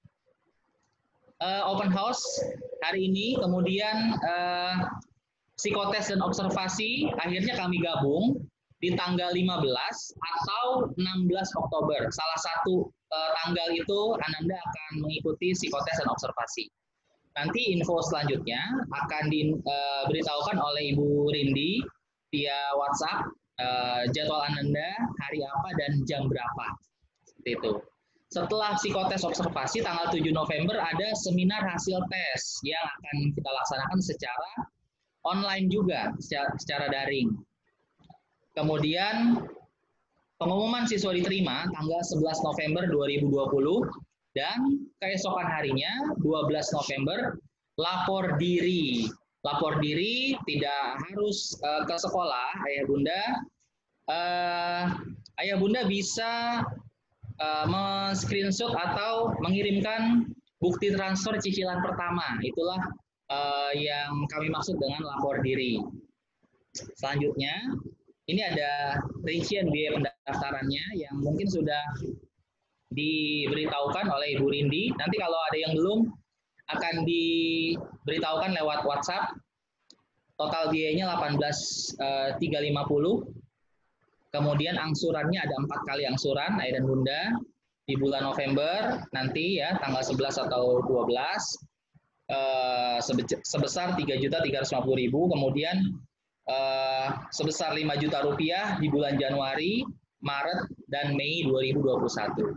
Uh, open house hari ini, kemudian uh, psikotes dan observasi akhirnya kami gabung di tanggal lima belas atau enam belas Oktober. Salah satu uh, tanggal itu Ananda akan mengikuti psikotes dan observasi. Nanti info selanjutnya akan diberitahukan uh, oleh Ibu Rindi via WhatsApp uh, jadwal Ananda hari apa dan jam berapa. Seperti itu. Setelah psikotes observasi tanggal tujuh November ada seminar hasil tes yang akan kita laksanakan secara online juga, secara, secara daring. Kemudian pengumuman siswa diterima tanggal sebelas November dua ribu dua puluh dan keesokan harinya dua belas November lapor diri. Lapor diri tidak harus uh, ke sekolah, ayah bunda. Uh, ayah bunda bisa Uh, men-screenshot atau mengirimkan bukti transfer cicilan pertama. Itulah uh, yang kami maksud dengan lapor diri. Selanjutnya, ini ada rincian biaya pendaftarannya yang mungkin sudah diberitahukan oleh Ibu Rindi. Nanti kalau ada yang belum, akan diberitahukan lewat WhatsApp. Total biayanya delapan belas tiga ratus lima puluh. Kemudian angsurannya ada empat kali angsuran, ayah dan bunda, di bulan November nanti ya, tanggal sebelas atau dua belas, eh, sebesar tiga juta tiga ratus lima puluh ribu, kemudian eh, sebesar lima juta rupiah di bulan Januari, Maret, dan Mei dua ribu dua puluh satu.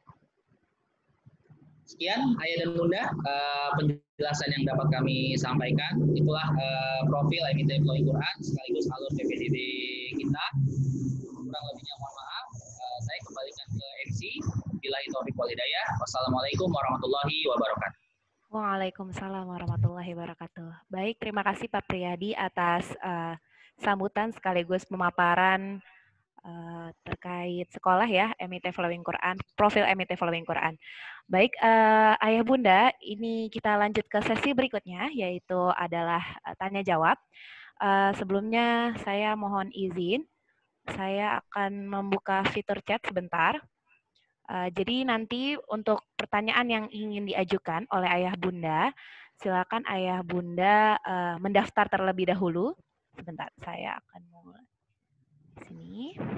Sekian, ayah dan bunda, eh, penjelasan yang dapat kami sampaikan. Itulah eh, profil M I T Flowing Quran, sekaligus alur P P D B kita. Kurang lebihnya mohon maaf. Uh, saya kembalikan ke M C. Billahi taufiq wal hidayah. Wassalamualaikum warahmatullahi wabarakatuh. Waalaikumsalam warahmatullahi wabarakatuh. Baik, terima kasih Pak Priyadi atas uh, sambutan sekaligus pemaparan uh, terkait sekolah ya, M I T Flowing Quran, profil M I T Flowing Quran. Baik, uh, ayah bunda, ini kita lanjut ke sesi berikutnya, yaitu adalah uh, tanya jawab. Uh, sebelumnya saya mohon izin. Saya akan membuka fitur chat sebentar. Uh, jadi nanti untuk pertanyaan yang ingin diajukan oleh ayah bunda, silakan ayah bunda uh, mendaftar terlebih dahulu. Sebentar, saya akan mulai di sini.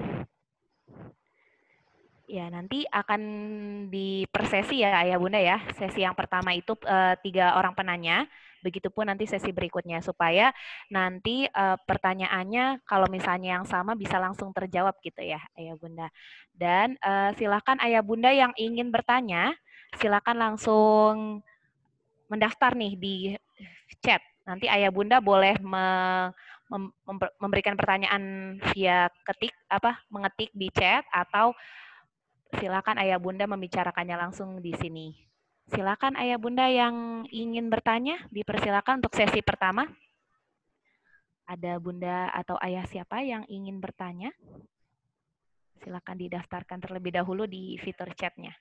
Ya, nanti akan dipersesi ya ayah bunda ya. Sesi yang pertama itu uh, tiga orang penanya, begitupun nanti sesi berikutnya supaya nanti uh, pertanyaannya kalau misalnya yang sama bisa langsung terjawab gitu ya ayah bunda. Dan uh, silakan ayah bunda yang ingin bertanya, silakan langsung mendaftar nih di chat. Nanti ayah bunda boleh me, mem, memberikan pertanyaan via ketik apa mengetik di chat atau silakan ayah bunda membicarakannya langsung di sini. Silakan ayah bunda yang ingin bertanya, dipersilakan untuk sesi pertama. Ada bunda atau ayah siapa yang ingin bertanya? Silakan didaftarkan terlebih dahulu di fitur chatnya.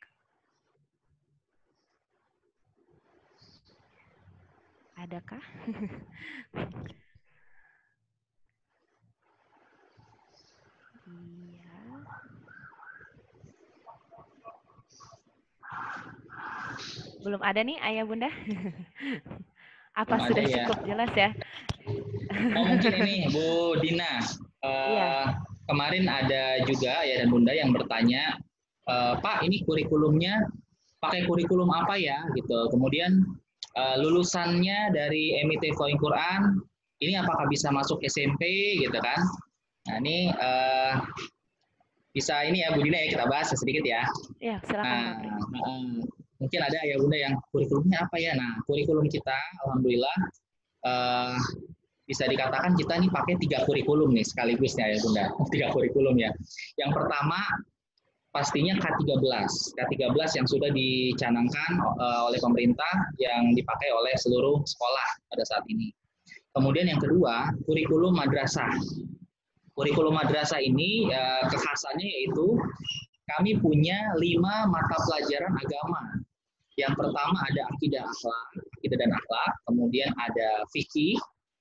Adakah? Iya. Belum ada nih ayah bunda? Apa Belum sudah ada, ya. cukup jelas ya? Oh mungkin ini Bu Dina, uh, Iya. kemarin ada juga ya dan bunda yang bertanya, uh, Pak ini kurikulumnya pakai kurikulum apa ya gitu. Kemudian uh, lulusannya dari M I T Flowing Quran, ini apakah bisa masuk S M P gitu kan? Nah ini uh, bisa ini ya Bu Dina ya kita bahas sedikit ya. Iya silakan Nah, Pak. uh, mungkin ada ya bunda yang kurikulumnya apa ya? Nah kurikulum kita, alhamdulillah. Uh, bisa dikatakan kita nih pakai tiga kurikulum nih sekaligusnya ya bunda, tiga kurikulum ya. Yang pertama pastinya K tiga belas, K tiga belas yang sudah dicanangkan uh, oleh pemerintah yang dipakai oleh seluruh sekolah pada saat ini. Kemudian yang kedua kurikulum madrasah. Kurikulum madrasah ini uh, kekhasannya yaitu kami punya lima mata pelajaran agama. Yang pertama ada akidah akhlak, akidah dan akhlak, kemudian ada fikih,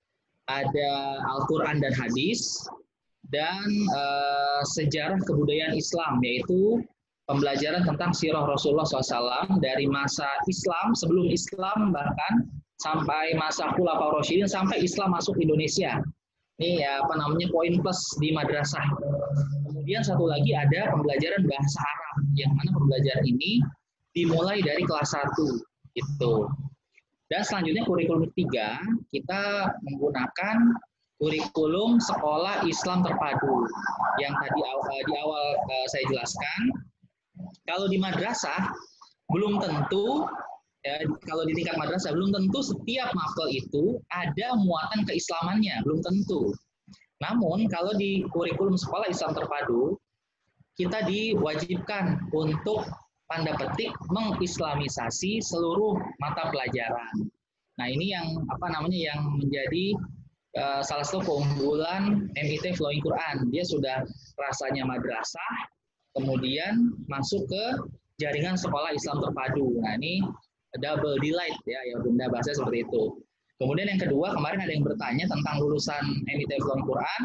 ada Al-Quran dan hadis, dan uh, sejarah kebudayaan Islam, yaitu pembelajaran tentang sirah Rasulullah shallallahu alaihi wasallam dari masa Islam, sebelum Islam bahkan, sampai masa Khulafaur Rasyidin, sampai Islam masuk Indonesia. Ini ya, apa namanya poin plus di madrasah. Kemudian satu lagi ada pembelajaran bahasa Arab, yang mana pembelajaran ini dimulai dari kelas satu. Gitu. Dan selanjutnya kurikulum ketiga, kita menggunakan kurikulum sekolah Islam terpadu. Yang tadi di awal saya jelaskan, kalau di madrasah belum tentu, ya, kalau di tingkat madrasah belum tentu setiap mafdal itu ada muatan keislamannya, belum tentu. Namun kalau di kurikulum sekolah Islam terpadu, kita diwajibkan untuk tanda petik mengislamisasi seluruh mata pelajaran. Nah ini yang apa namanya yang menjadi uh, salah satu keunggulan M I T Flowing Quran. Dia sudah rasanya madrasah, kemudian masuk ke jaringan sekolah Islam terpadu. Nah ini double delight ya, ya bunda bahasa seperti itu. Kemudian yang kedua kemarin ada yang bertanya tentang lulusan M I T Flowing Quran.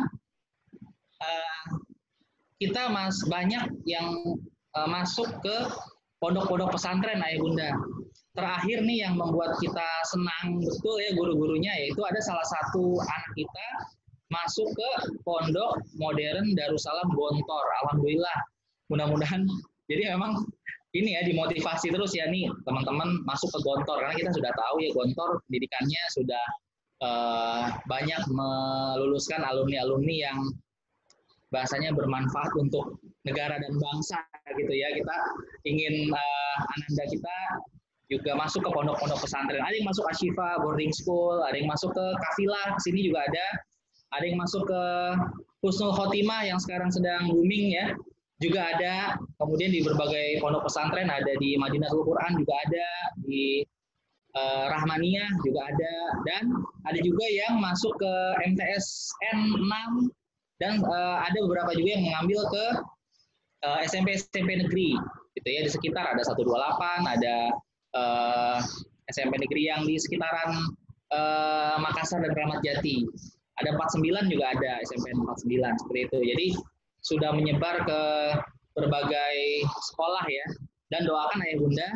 Uh, kita mas banyak yang uh, masuk ke pondok-pondok pesantren ayah bunda. Terakhir nih yang membuat kita senang betul ya guru-gurunya, yaitu ada salah satu anak kita masuk ke pondok modern Darussalam Gontor. Alhamdulillah. Mudah-mudahan jadi memang ini ya dimotivasi terus ya nih teman-teman masuk ke Gontor, karena kita sudah tahu ya Gontor pendidikannya sudah uh, banyak meluluskan alumni-alumni yang bahasanya bermanfaat untuk negara dan bangsa gitu ya. Kita ingin uh, ananda kita juga masuk ke pondok-pondok pesantren. Ada yang masuk Ashifa boarding school, ada yang masuk ke Kafilah, sini juga ada. Ada yang masuk ke Husnul Khotimah yang sekarang sedang booming ya. Juga ada. Kemudian di berbagai pondok pesantren ada, di Madinatul Quran juga ada, di uh, Rahmaniyah juga ada, dan ada juga yang masuk ke M T S N enam. Dan uh, ada beberapa juga yang mengambil ke uh, S M P S M P negeri, gitu ya, di sekitar ada seratus dua puluh delapan, ada uh, S M P negeri yang di sekitaran uh, Makassar dan Kramat Jati, ada empat puluh sembilan juga ada S M P empat puluh sembilan seperti itu. Jadi sudah menyebar ke berbagai sekolah ya. Dan doakan ayah bunda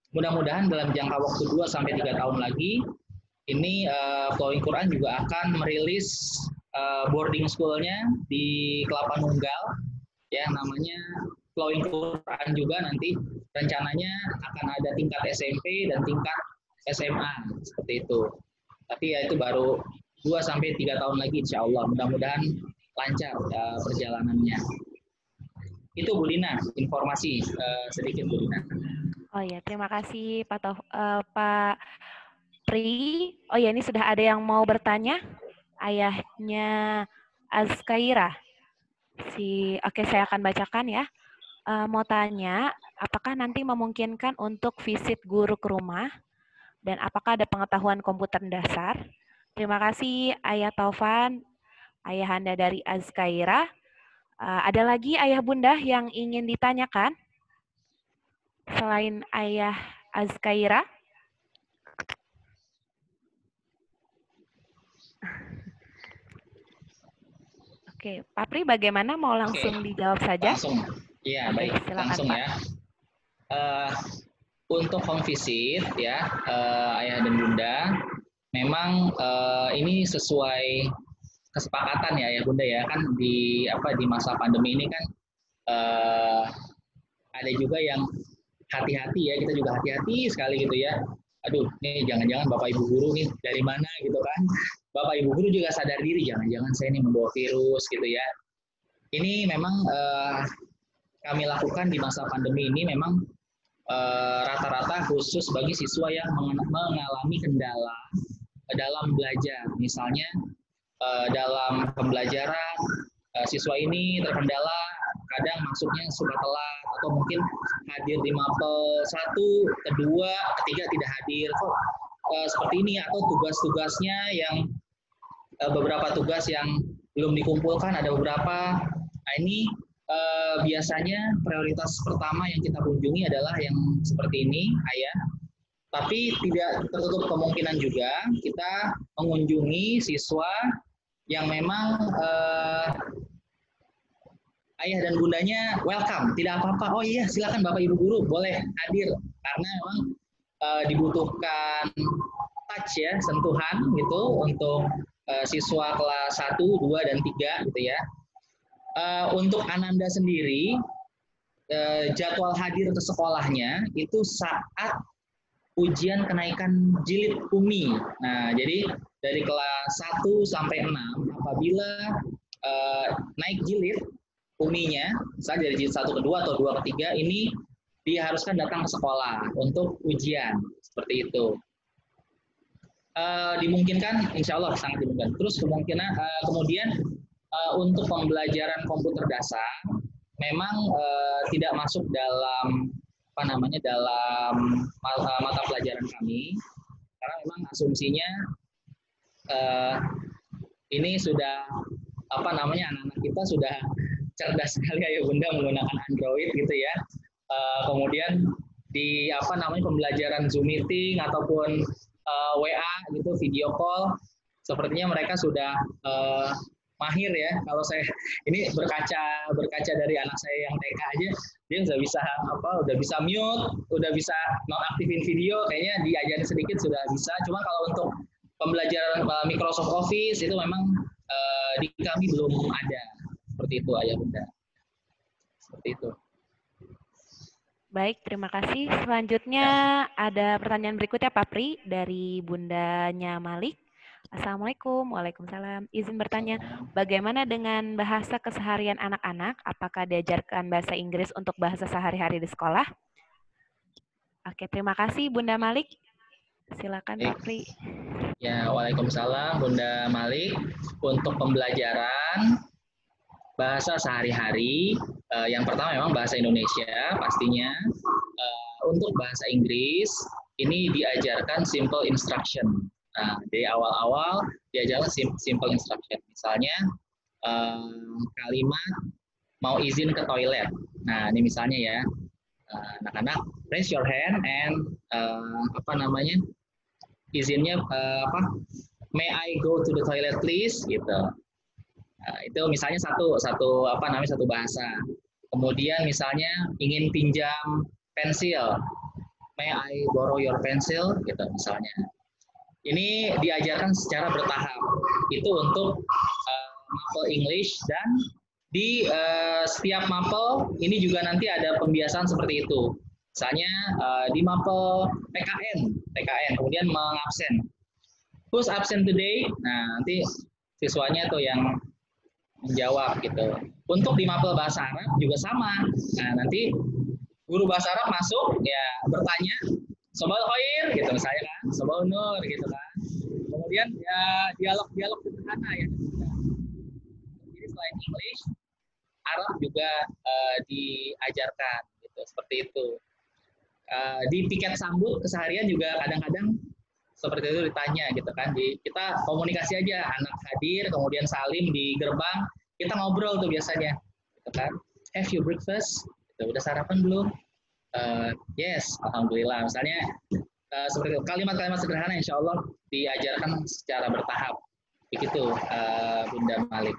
mudah-mudahan dalam jangka waktu dua sampai tiga tahun lagi ini uh, Flowing Quran juga akan merilis uh, boarding school-nya di Kelapa Nunggal ya, namanya Flowing Quran juga. Nanti rencananya akan ada tingkat S M P dan tingkat S M A seperti itu. Tapi ya itu baru dua sampai tiga tahun lagi insya Allah. Mudah-mudahan lancar uh, perjalanannya. Itu Bu Lina, informasi uh, sedikit Bu Lina. Oh ya, terima kasih Pak Tauf, uh, Pak Pri. Oh ya, ini sudah ada yang mau bertanya. Ayahnya Azkaira. Si, oke, saya akan bacakan ya. Uh, mau tanya, apakah nanti memungkinkan untuk visit guru ke rumah? Dan apakah ada pengetahuan komputer dasar? Terima kasih Ayah Taufan, ayahanda dari Azkaira. Uh, ada lagi ayah bunda yang ingin ditanyakan? Selain ayah Azkaira? Oke, Pak Pri bagaimana? Mau langsung Oke. dijawab saja? Langsung, iya baik, silakan, langsung Pak. ya. Uh, untuk home visit ya, uh, ayah dan bunda, memang uh, ini sesuai kesepakatan ya, ayah bunda ya, kan di apa di masa pandemi ini kan uh, ada juga yang hati-hati ya, kita juga hati-hati sekali gitu ya. Aduh, ini jangan-jangan Bapak Ibu guru nih dari mana gitu kan. Bapak Ibu guru juga sadar diri, jangan-jangan saya ini membawa virus gitu ya. Ini memang uh, kami lakukan di masa pandemi ini memang rata-rata uh, khusus bagi siswa yang mengalami kendala dalam belajar. Misalnya uh, dalam pembelajaran uh, siswa ini terkendala, kadang masuknya suka telat atau mungkin hadir di mapel satu, kedua, ketiga tidak hadir. Kok uh, seperti ini, atau tugas-tugasnya yang uh, beberapa tugas yang belum dikumpulkan, ada beberapa. Nah ini uh, biasanya prioritas pertama yang kita kunjungi adalah yang seperti ini, ayah. Tapi tidak tertutup kemungkinan juga kita mengunjungi siswa yang memang uh, ayah dan bundanya welcome, tidak apa-apa. Oh iya, silakan Bapak Ibu guru boleh hadir, karena memang uh, dibutuhkan touch ya, sentuhan gitu untuk uh, siswa kelas satu, dua, dan tiga gitu ya. Uh, untuk Ananda sendiri, uh, jadwal hadir ke sekolahnya itu saat ujian kenaikan jilid umi. Nah, jadi dari kelas satu sampai enam, apabila uh, naik jilid uminya, misalnya dari jilid satu ke dua atau dua ke tiga, ini diharuskan datang ke sekolah untuk ujian, seperti itu. Uh, dimungkinkan, insya Allah sangat dimungkinkan. Terus kemungkinan uh, kemudian uh, untuk pembelajaran komputer dasar, memang uh, tidak masuk dalam apa namanya dalam mata, mata pelajaran kami, karena memang asumsinya uh, ini sudah apa namanya anak-anak kita sudah cerdas sekali ya bunda menggunakan Android gitu ya. Uh, kemudian di apa namanya pembelajaran Zoom meeting ataupun uh, W A gitu, video call, sepertinya mereka sudah uh, mahir ya. Kalau saya ini berkaca berkaca dari anak saya yang T K aja, dia sudah bisa apa udah bisa mute, udah bisa nonaktifin video, kayaknya diajarin sedikit sudah bisa. Cuma kalau untuk pembelajaran uh, Microsoft Office itu memang uh, di kami belum ada. Seperti itu ayah bunda. Seperti itu. Baik, terima kasih. Selanjutnya ya. Ada pertanyaan berikutnya Pak Pri dari bundanya Malik. Assalamualaikum. Waalaikumsalam. Izin bertanya, bagaimana dengan bahasa keseharian anak-anak? Apakah diajarkan bahasa Inggris untuk bahasa sehari-hari di sekolah? Oke, terima kasih Bunda Malik. Silakan Pak Pri. Ya, Waalaikumsalam Bunda Malik. Untuk pembelajaran bahasa sehari-hari, uh, yang pertama memang bahasa Indonesia pastinya. Uh, untuk bahasa Inggris, ini diajarkan simple instruction. Nah, dari awal-awal diajarkan simple instruction. Misalnya um, kalimat mau izin ke toilet. Nah, ini misalnya ya, anak-anak uh, raise your hand and uh, apa namanya izinnya uh, apa? May I go to the toilet please? Gitu. Nah, itu misalnya satu satu apa namanya satu bahasa. Kemudian misalnya ingin pinjam pensil. may I borrow your pencil, gitu misalnya. Ini diajarkan secara bertahap. Itu untuk uh, mapel English, dan di uh, setiap mapel ini juga nanti ada pembiasaan seperti itu. Misalnya uh, di mapel P K N, P K N, kemudian mengabsen. Who's absent today? Nah, nanti siswanya tuh yang menjawab gitu. Untuk di mapel bahasa Arab juga sama. Nah, nanti guru bahasa Arab masuk, ya bertanya, Sobal Khair, gitu misalnya kan, Sobal Nur, gitu kan. Kemudian ya dialog-dialog sederhana ya. Jadi selain English, Arab juga uh, diajarkan, gitu, seperti itu. Uh, di tiket sambut keseharian juga kadang-kadang seperti itu ditanya, gitu kan. Di, kita komunikasi aja, anak hadir, kemudian salim di gerbang, kita ngobrol tuh biasanya, gitu kan. Have you breakfast? Gitu, udah sarapan belum? Uh, yes, alhamdulillah. Misalnya uh, seperti itu. Kalimat-kalimat sederhana, insya Allah diajarkan secara bertahap. Begitu, uh, Bunda Malik.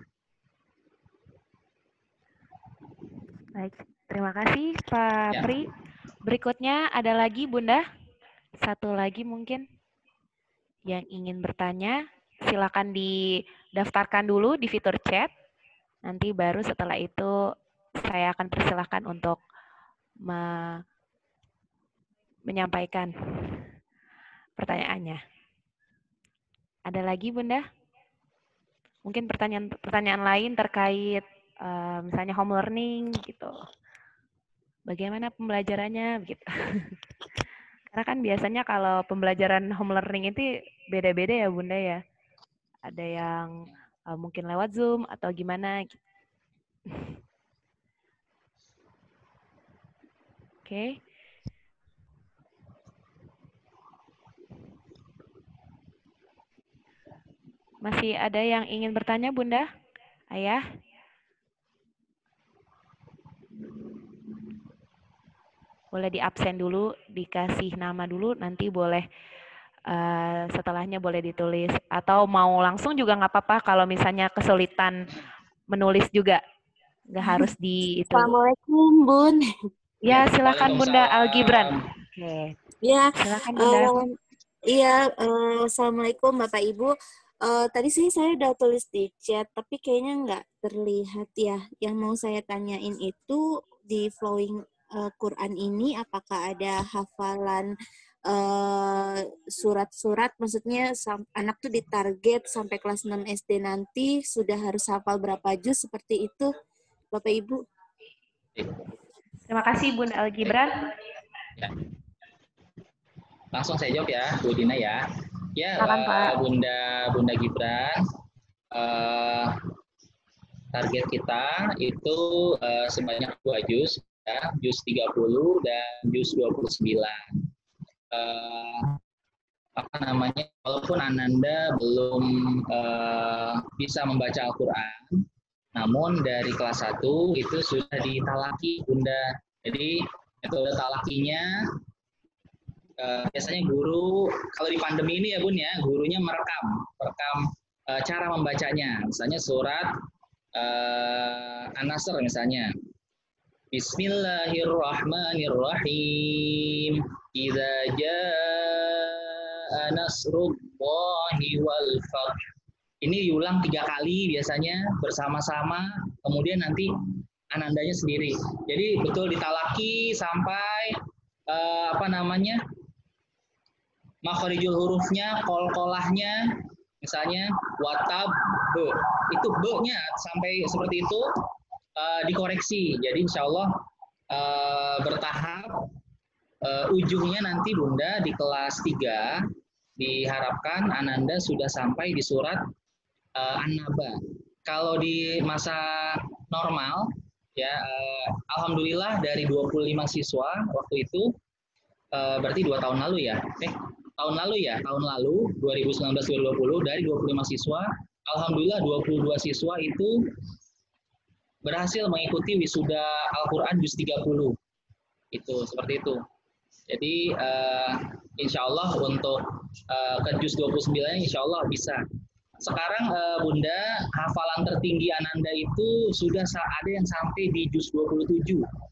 Baik, terima kasih Pak Ya. Pri. Berikutnya ada lagi Bunda, satu lagi mungkin yang ingin bertanya, silakan didaftarkan dulu di fitur chat. Nanti baru setelah itu saya akan persilahkan untuk me menyampaikan pertanyaannya. Ada lagi Bunda? Mungkin pertanyaan-pertanyaan lain terkait uh, misalnya home learning gitu. Bagaimana pembelajarannya begitu. Karena kan biasanya kalau pembelajaran home learning itu beda-beda ya Bunda ya. Ada yang uh, mungkin lewat Zoom atau gimana gitu. Oke. Okay. Masih ada yang ingin bertanya Bunda? Ayah? Boleh di absen dulu, dikasih nama dulu, nanti boleh uh, setelahnya boleh ditulis. Atau mau langsung juga nggak apa-apa kalau misalnya kesulitan menulis juga. Nggak harus di itu. Assalamualaikum Bun. Ya silakan Bunda Al-Gibran. Oke. Ya, silakan Bunda. Uh, iya, uh, Assalamualaikum Bapak Ibu. Uh, tadi sih saya udah tulis di chat, tapi kayaknya nggak terlihat ya. Yang mau saya tanyain itu di flowing uh, Quran ini, apakah ada hafalan uh, surat-surat? Maksudnya anak tuh ditarget sampai kelas enam S D nanti sudah harus hafal berapa juz seperti itu, Bapak Ibu? Terima kasih Bunda Al-Gibran. Ya. Langsung saya jawab ya, Bu Dina ya. Ya, Silakan, Pak. Bunda Bunda Gibran, uh, target kita itu uh, sebanyak dua juz, ya, juz tiga puluh dan juz dua puluh sembilan. Uh, apa namanya? Walaupun Ananda belum uh, bisa membaca Al-Quran, namun dari kelas satu itu sudah ditalaki Bunda. Jadi metode talakinya Uh, biasanya guru, kalau di pandemi ini ya Bun ya, gurunya merekam, merekam uh, cara membacanya. Misalnya surat uh, An-Nasr misalnya. Bismillahirrahmanirrahim. Idza jaa nasrullahi wal fath. Ini diulang tiga kali biasanya bersama-sama, kemudian nanti anandanya sendiri. Jadi betul ditalaki sampai uh, apa namanya? Makharijul hurufnya, kol-kolahnya, misalnya watab, be. Itu be-nya sampai seperti itu uh, dikoreksi. Jadi insya Allah uh, bertahap, uh, ujungnya nanti Bunda di kelas tiga, diharapkan Ananda sudah sampai di surat uh, An-Naba. Kalau di masa normal, ya uh, Alhamdulillah dari dua puluh lima siswa waktu itu, uh, berarti dua tahun lalu ya, eh tahun lalu ya, tahun lalu dua ribu sembilan belas dua ribu dua puluh dari dua puluh lima siswa, alhamdulillah dua puluh dua siswa itu berhasil mengikuti wisuda Al-Qur'an juz tiga puluh. Itu seperti itu. Jadi uh, insya Allah untuk uh, ke juz dua puluh sembilan insya Allah bisa. Sekarang uh, Bunda, hafalan tertinggi Ananda itu sudah ada yang sampai di juz dua puluh tujuh.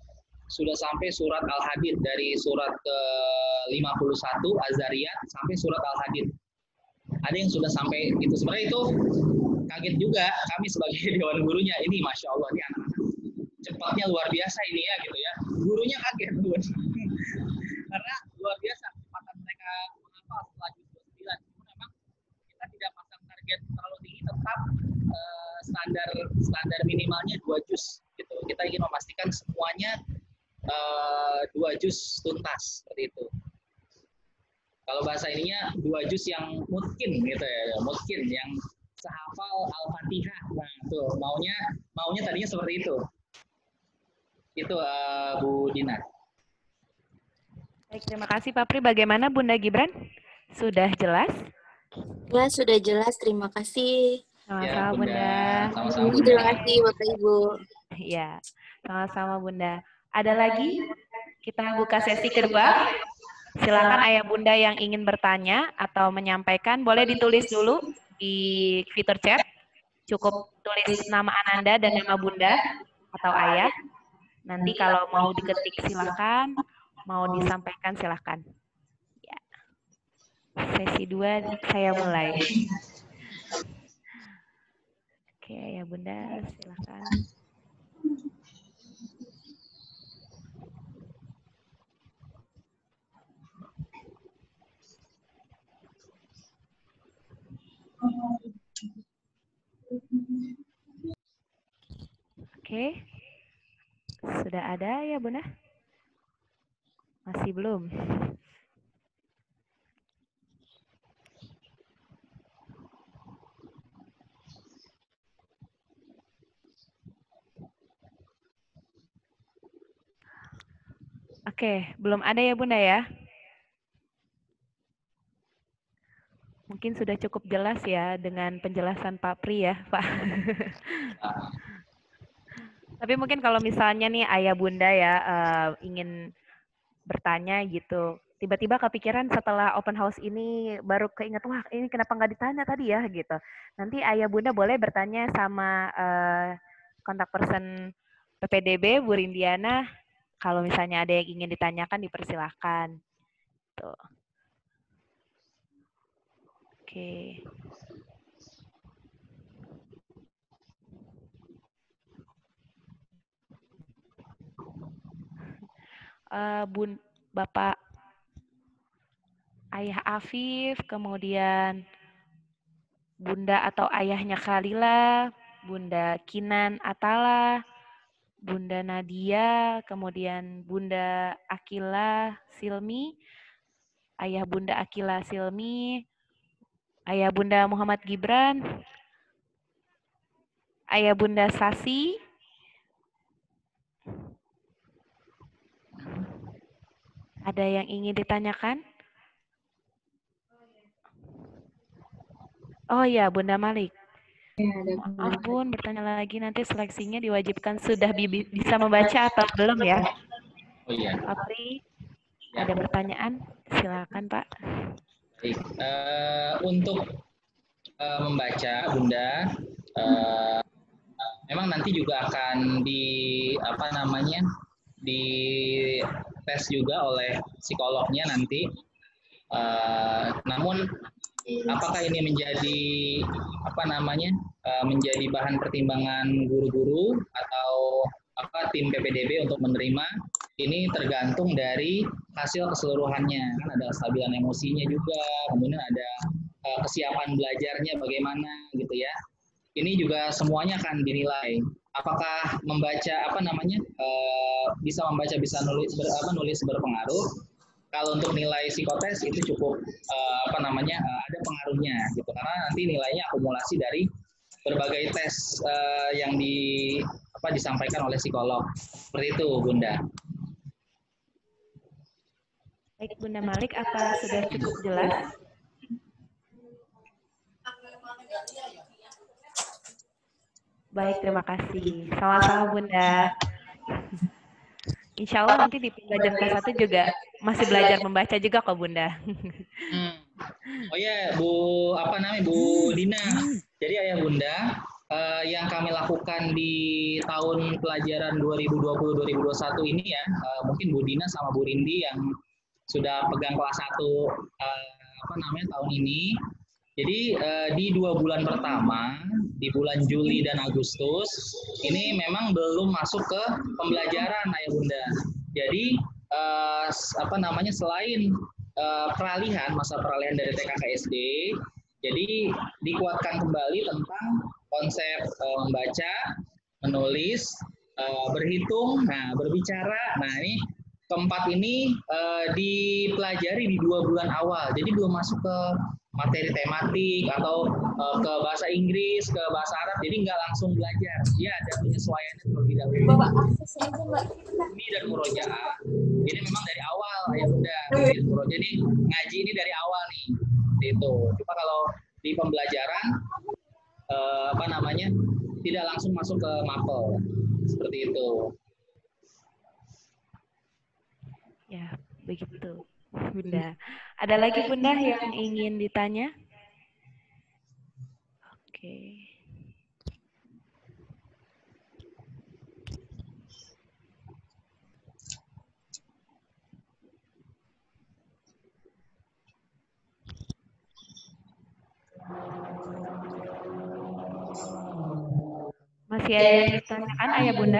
sudah sampai surat Al-Hadid, dari surat ke lima puluh satu Az-Zariyat sampai surat Al-Hadid. Ada yang sudah sampai itu. Sebenarnya itu kaget juga kami sebagai dewan gurunya. Ini Masya Allah, ini anak-anak cepatnya luar biasa ini ya gitu ya. Gurunya kaget tuh. Karena luar biasa kecepatan mereka menghafal setelah juz sembilan. Memang kita tidak pasang target terlalu tinggi, tetap uh, standar standar minimalnya dua juz gitu. Kita ingin memastikan semuanya uh, dua juz tuntas seperti itu. Kalau bahasa ininya dua juz yang mungkin gitu ya, mungkin yang sehafal Al-Fatihah. Nah, tuh maunya maunya tadinya seperti itu. Itu uh, Bu Dina. Baik, terima kasih Pak Pri. Bagaimana Bunda Gibran? Sudah jelas? Ya, sudah jelas. Terima kasih. Sama-sama Ya, Bunda. Bunda. Sama-sama, Bunda. Terima kasih Bapak Ibu. Ya, sama-sama Bunda. Ada lagi? Kita buka sesi kedua. Silakan Ayah Bunda yang ingin bertanya atau menyampaikan, boleh ditulis dulu di fitur chat. Cukup tulis nama Ananda dan nama Bunda atau Ayah. Nanti kalau mau diketik silakan, mau disampaikan silakan. Ya. Sesi dua saya mulai. Oke, Ayah Bunda silakan. Oke, sudah ada ya Bunda? Masih belum? Oke, belum ada ya Bunda ya? Mungkin sudah cukup jelas ya dengan penjelasan Pak Pri ya, Pak. Tapi mungkin kalau misalnya nih Ayah Bunda ya uh, ingin bertanya gitu, tiba-tiba kepikiran setelah open house ini baru keinget, wah ini kenapa nggak ditanya tadi ya gitu. Nanti Ayah Bunda boleh bertanya sama uh, kontak person P P D B Bu Rindiana. Kalau misalnya ada yang ingin ditanyakan dipersilahkan. Tuh. Oke. Uh, Bun, Bapak Ayah Afif, kemudian Bunda atau ayahnya Khalila, Bunda Kinan Atala, Bunda Nadia, kemudian Bunda Akila Silmi, Ayah Bunda Akila Silmi, Ayah Bunda Muhammad Gibran, Ayah Bunda Sasi, ada yang ingin ditanyakan? Oh ya, Bunda Malik. Maaf Bun, bertanya lagi, nanti seleksinya diwajibkan sudah bi bisa membaca atau belum ya? Oh iya. Pak Pri, ada pertanyaan? Silakan Pak. Baik. Uh, untuk uh, membaca Bunda, uh, memang nanti juga akan di apa namanya di tes juga oleh psikolognya nanti. Uh, namun apakah ini menjadi apa namanya uh, menjadi bahan pertimbangan guru-guru atau apa tim P P D B untuk menerima, ini tergantung dari hasil keseluruhannya. Kan ada kestabilan emosinya juga, kemudian ada uh, kesiapan belajarnya bagaimana gitu ya. Ini juga semuanya akan dinilai. Apakah membaca apa namanya uh, bisa membaca bisa nulis ber, apa nulis berpengaruh? Kalau untuk nilai psikotes itu cukup uh, apa namanya uh, ada pengaruhnya gitu, karena nanti nilainya akumulasi dari berbagai tes uh, yang di apa disampaikan oleh psikolog. Seperti itu Bunda. Baik Bunda Malik, apa sudah cukup jelas? Baik, terima kasih. Sama-sama Bunda. Insya Allah nanti di pembelajaran kelas satu juga masih belajar membaca juga kok Bunda. Hmm. Oh ya, Bu apa namanya Bu Dina. Jadi Ayah Bunda, uh, yang kami lakukan di tahun pelajaran dua ribu dua puluh dua ribu dua puluh satu ini ya, uh, mungkin Bu Dina sama Bu Rindi yang sudah pegang kelas satu uh, apa namanya tahun ini. Jadi uh, di dua bulan pertama, di bulan Juli dan Agustus, ini memang belum masuk ke pembelajaran Ayah Bunda. Jadi uh, apa namanya selain uh, peralihan, masa peralihan dari T K ke S D, jadi dikuatkan kembali tentang konsep uh, membaca, menulis, uh, berhitung, nah berbicara. Nah ini keempat ini uh, dipelajari di dua bulan awal. Jadi belum masuk ke materi tematik atau uh, ke bahasa Inggris, ke bahasa Arab. Jadi nggak langsung belajar. Dia ada penyesuaiannya terlebih dahulu. Bapak akses aja Mbak. Ini dan murojaah. Ini memang dari awal Ayah Bunda. Jadi ngaji ini dari awal nih. Itu. Cuma kalau di pembelajaran eh, apa namanya tidak langsung masuk ke mapel seperti itu. Ya, begitu, Bunda. Ada lagi Bunda yang ingin ditanya? Oke. Masih ada yang ditanyakan Ayah Bunda?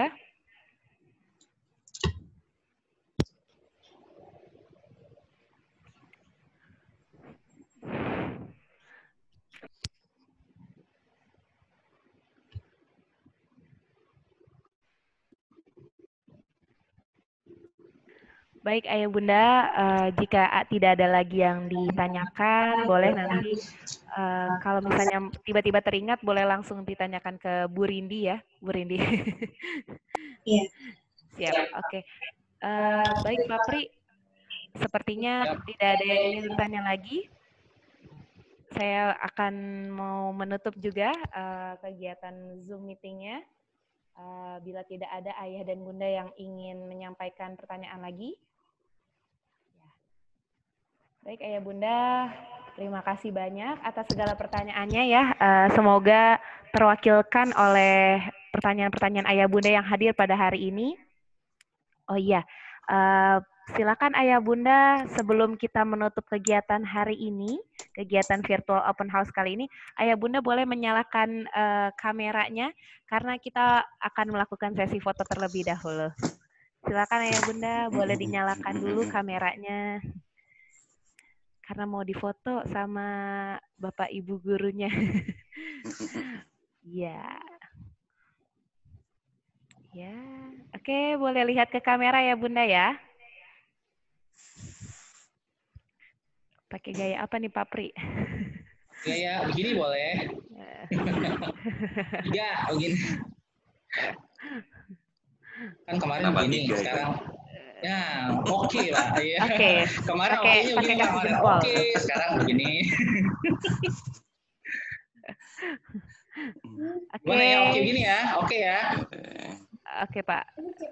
Baik Ayah Bunda, uh, jika tidak ada lagi yang ditanyakan, boleh nanti uh, kalau misalnya tiba-tiba teringat, boleh langsung ditanyakan ke Bu Rindi ya, Bu Rindi. Iya. Siap, oke. Okay. Uh, baik Pak Pri, sepertinya tidak ada yang ingin bertanya lagi. Saya akan mau menutup juga uh, kegiatan Zoom meeting-nya. Uh, bila tidak ada Ayah dan Bunda yang ingin menyampaikan pertanyaan lagi. Baik Ayah Bunda, terima kasih banyak atas segala pertanyaannya ya. Uh, semoga terwakilkan oleh pertanyaan-pertanyaan Ayah Bunda yang hadir pada hari ini. Oh iya, uh, silakan Ayah Bunda sebelum kita menutup kegiatan hari ini, kegiatan virtual open house kali ini, Ayah Bunda boleh menyalakan uh, kameranya karena kita akan melakukan sesi foto terlebih dahulu. Silakan Ayah Bunda, boleh dinyalakan dulu kameranya. Karena mau difoto sama Bapak Ibu gurunya. Ya. Ya. Oke, boleh lihat ke kamera ya Bunda ya. Pakai gaya apa nih Pak Pri? Gaya begini boleh. Tiga, begini. Kan kemarin begini, sekarang ya, oke okay lah. Ya. Oke. Okay. Kemarin pakai okay, pakai kasih oke, jempol. Okay, sekarang begini. Oke. Gimana ya? Oke okay, gini ya. Oke okay, ya. Oke, okay, Pak.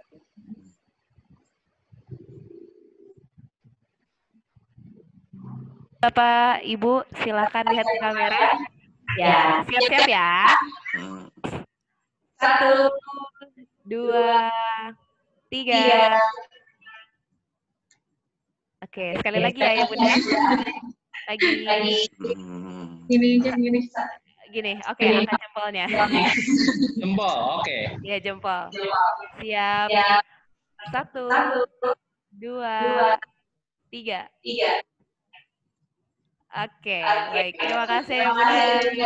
Bapak, Ibu, silakan lihat ke kamera. Ya, siap-siap ya. Satu, dua, tiga. Oke, sekali lagi ya, ya Bunda. Lagi. Gini, gini. Gini, oke, okay, angkat jempolnya. Jempol, oke. Okay. Iya, jempol. Siap. Satu, dua, tiga. Oke, okay, baik. Terima kasih ya Bunda.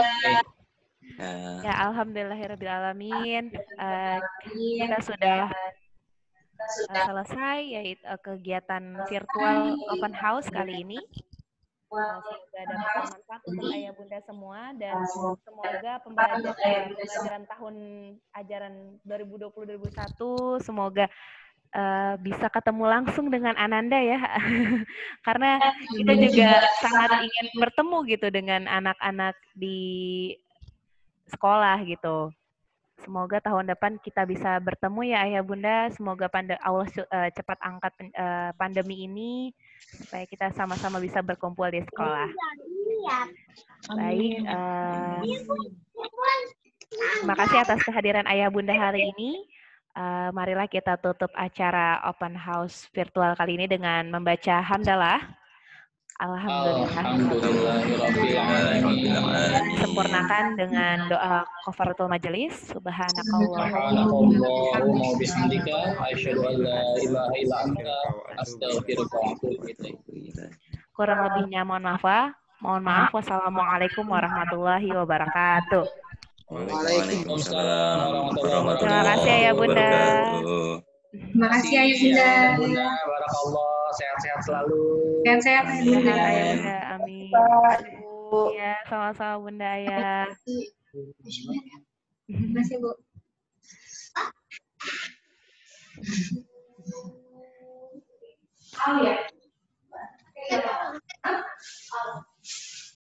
Ya, alhamdulillahirrahmanirrahim. Uh, kita sudah uh, selesai yaitu uh, kegiatan virtual open house kali ini. Uh, semoga dapat bermanfaat untuk Ayah Bunda semua dan semoga pembelajaran, uh, pembelajaran tahun ajaran dua ribu dua puluh dua ribu dua puluh satu semoga uh, bisa ketemu langsung dengan Ananda ya. Karena kita juga sangat ingin bertemu gitu dengan anak-anak di sekolah gitu. Semoga tahun depan kita bisa bertemu ya Ayah Bunda. Semoga pande Allah uh, cepat angkat uh, pandemi ini supaya kita sama-sama bisa berkumpul di sekolah. Baik. Uh, Terima kasih atas kehadiran Ayah Bunda hari ini. Uh, marilah kita tutup acara open house virtual kali ini dengan membaca hamdalah. Alhamdulillah. Alhamdulillahirrabbilalamin. Sempurnakan dengan doa kafaratul majelis. Subhanakallahumma wa bihamdika asyhadu an la ilaha illa anta astaghfiruka wa atubu ilaik. Kurang lebihnya mohon maaf. Mohon maaf. Wassalamualaikum warahmatullahi wabarakatuh. Waalaikumsalam warahmatullahi wabarakatuh. Terima kasih ya Bunda. Terima kasih Ayah Bunda. Bunda, barakallah, sehat-sehat selalu. Sehat-sehat Ayah Bunda. Sehat Ayah Bunda, amin. Iya, sama-sama Bunda Ayah. Terima kasih Bu. Oh ya.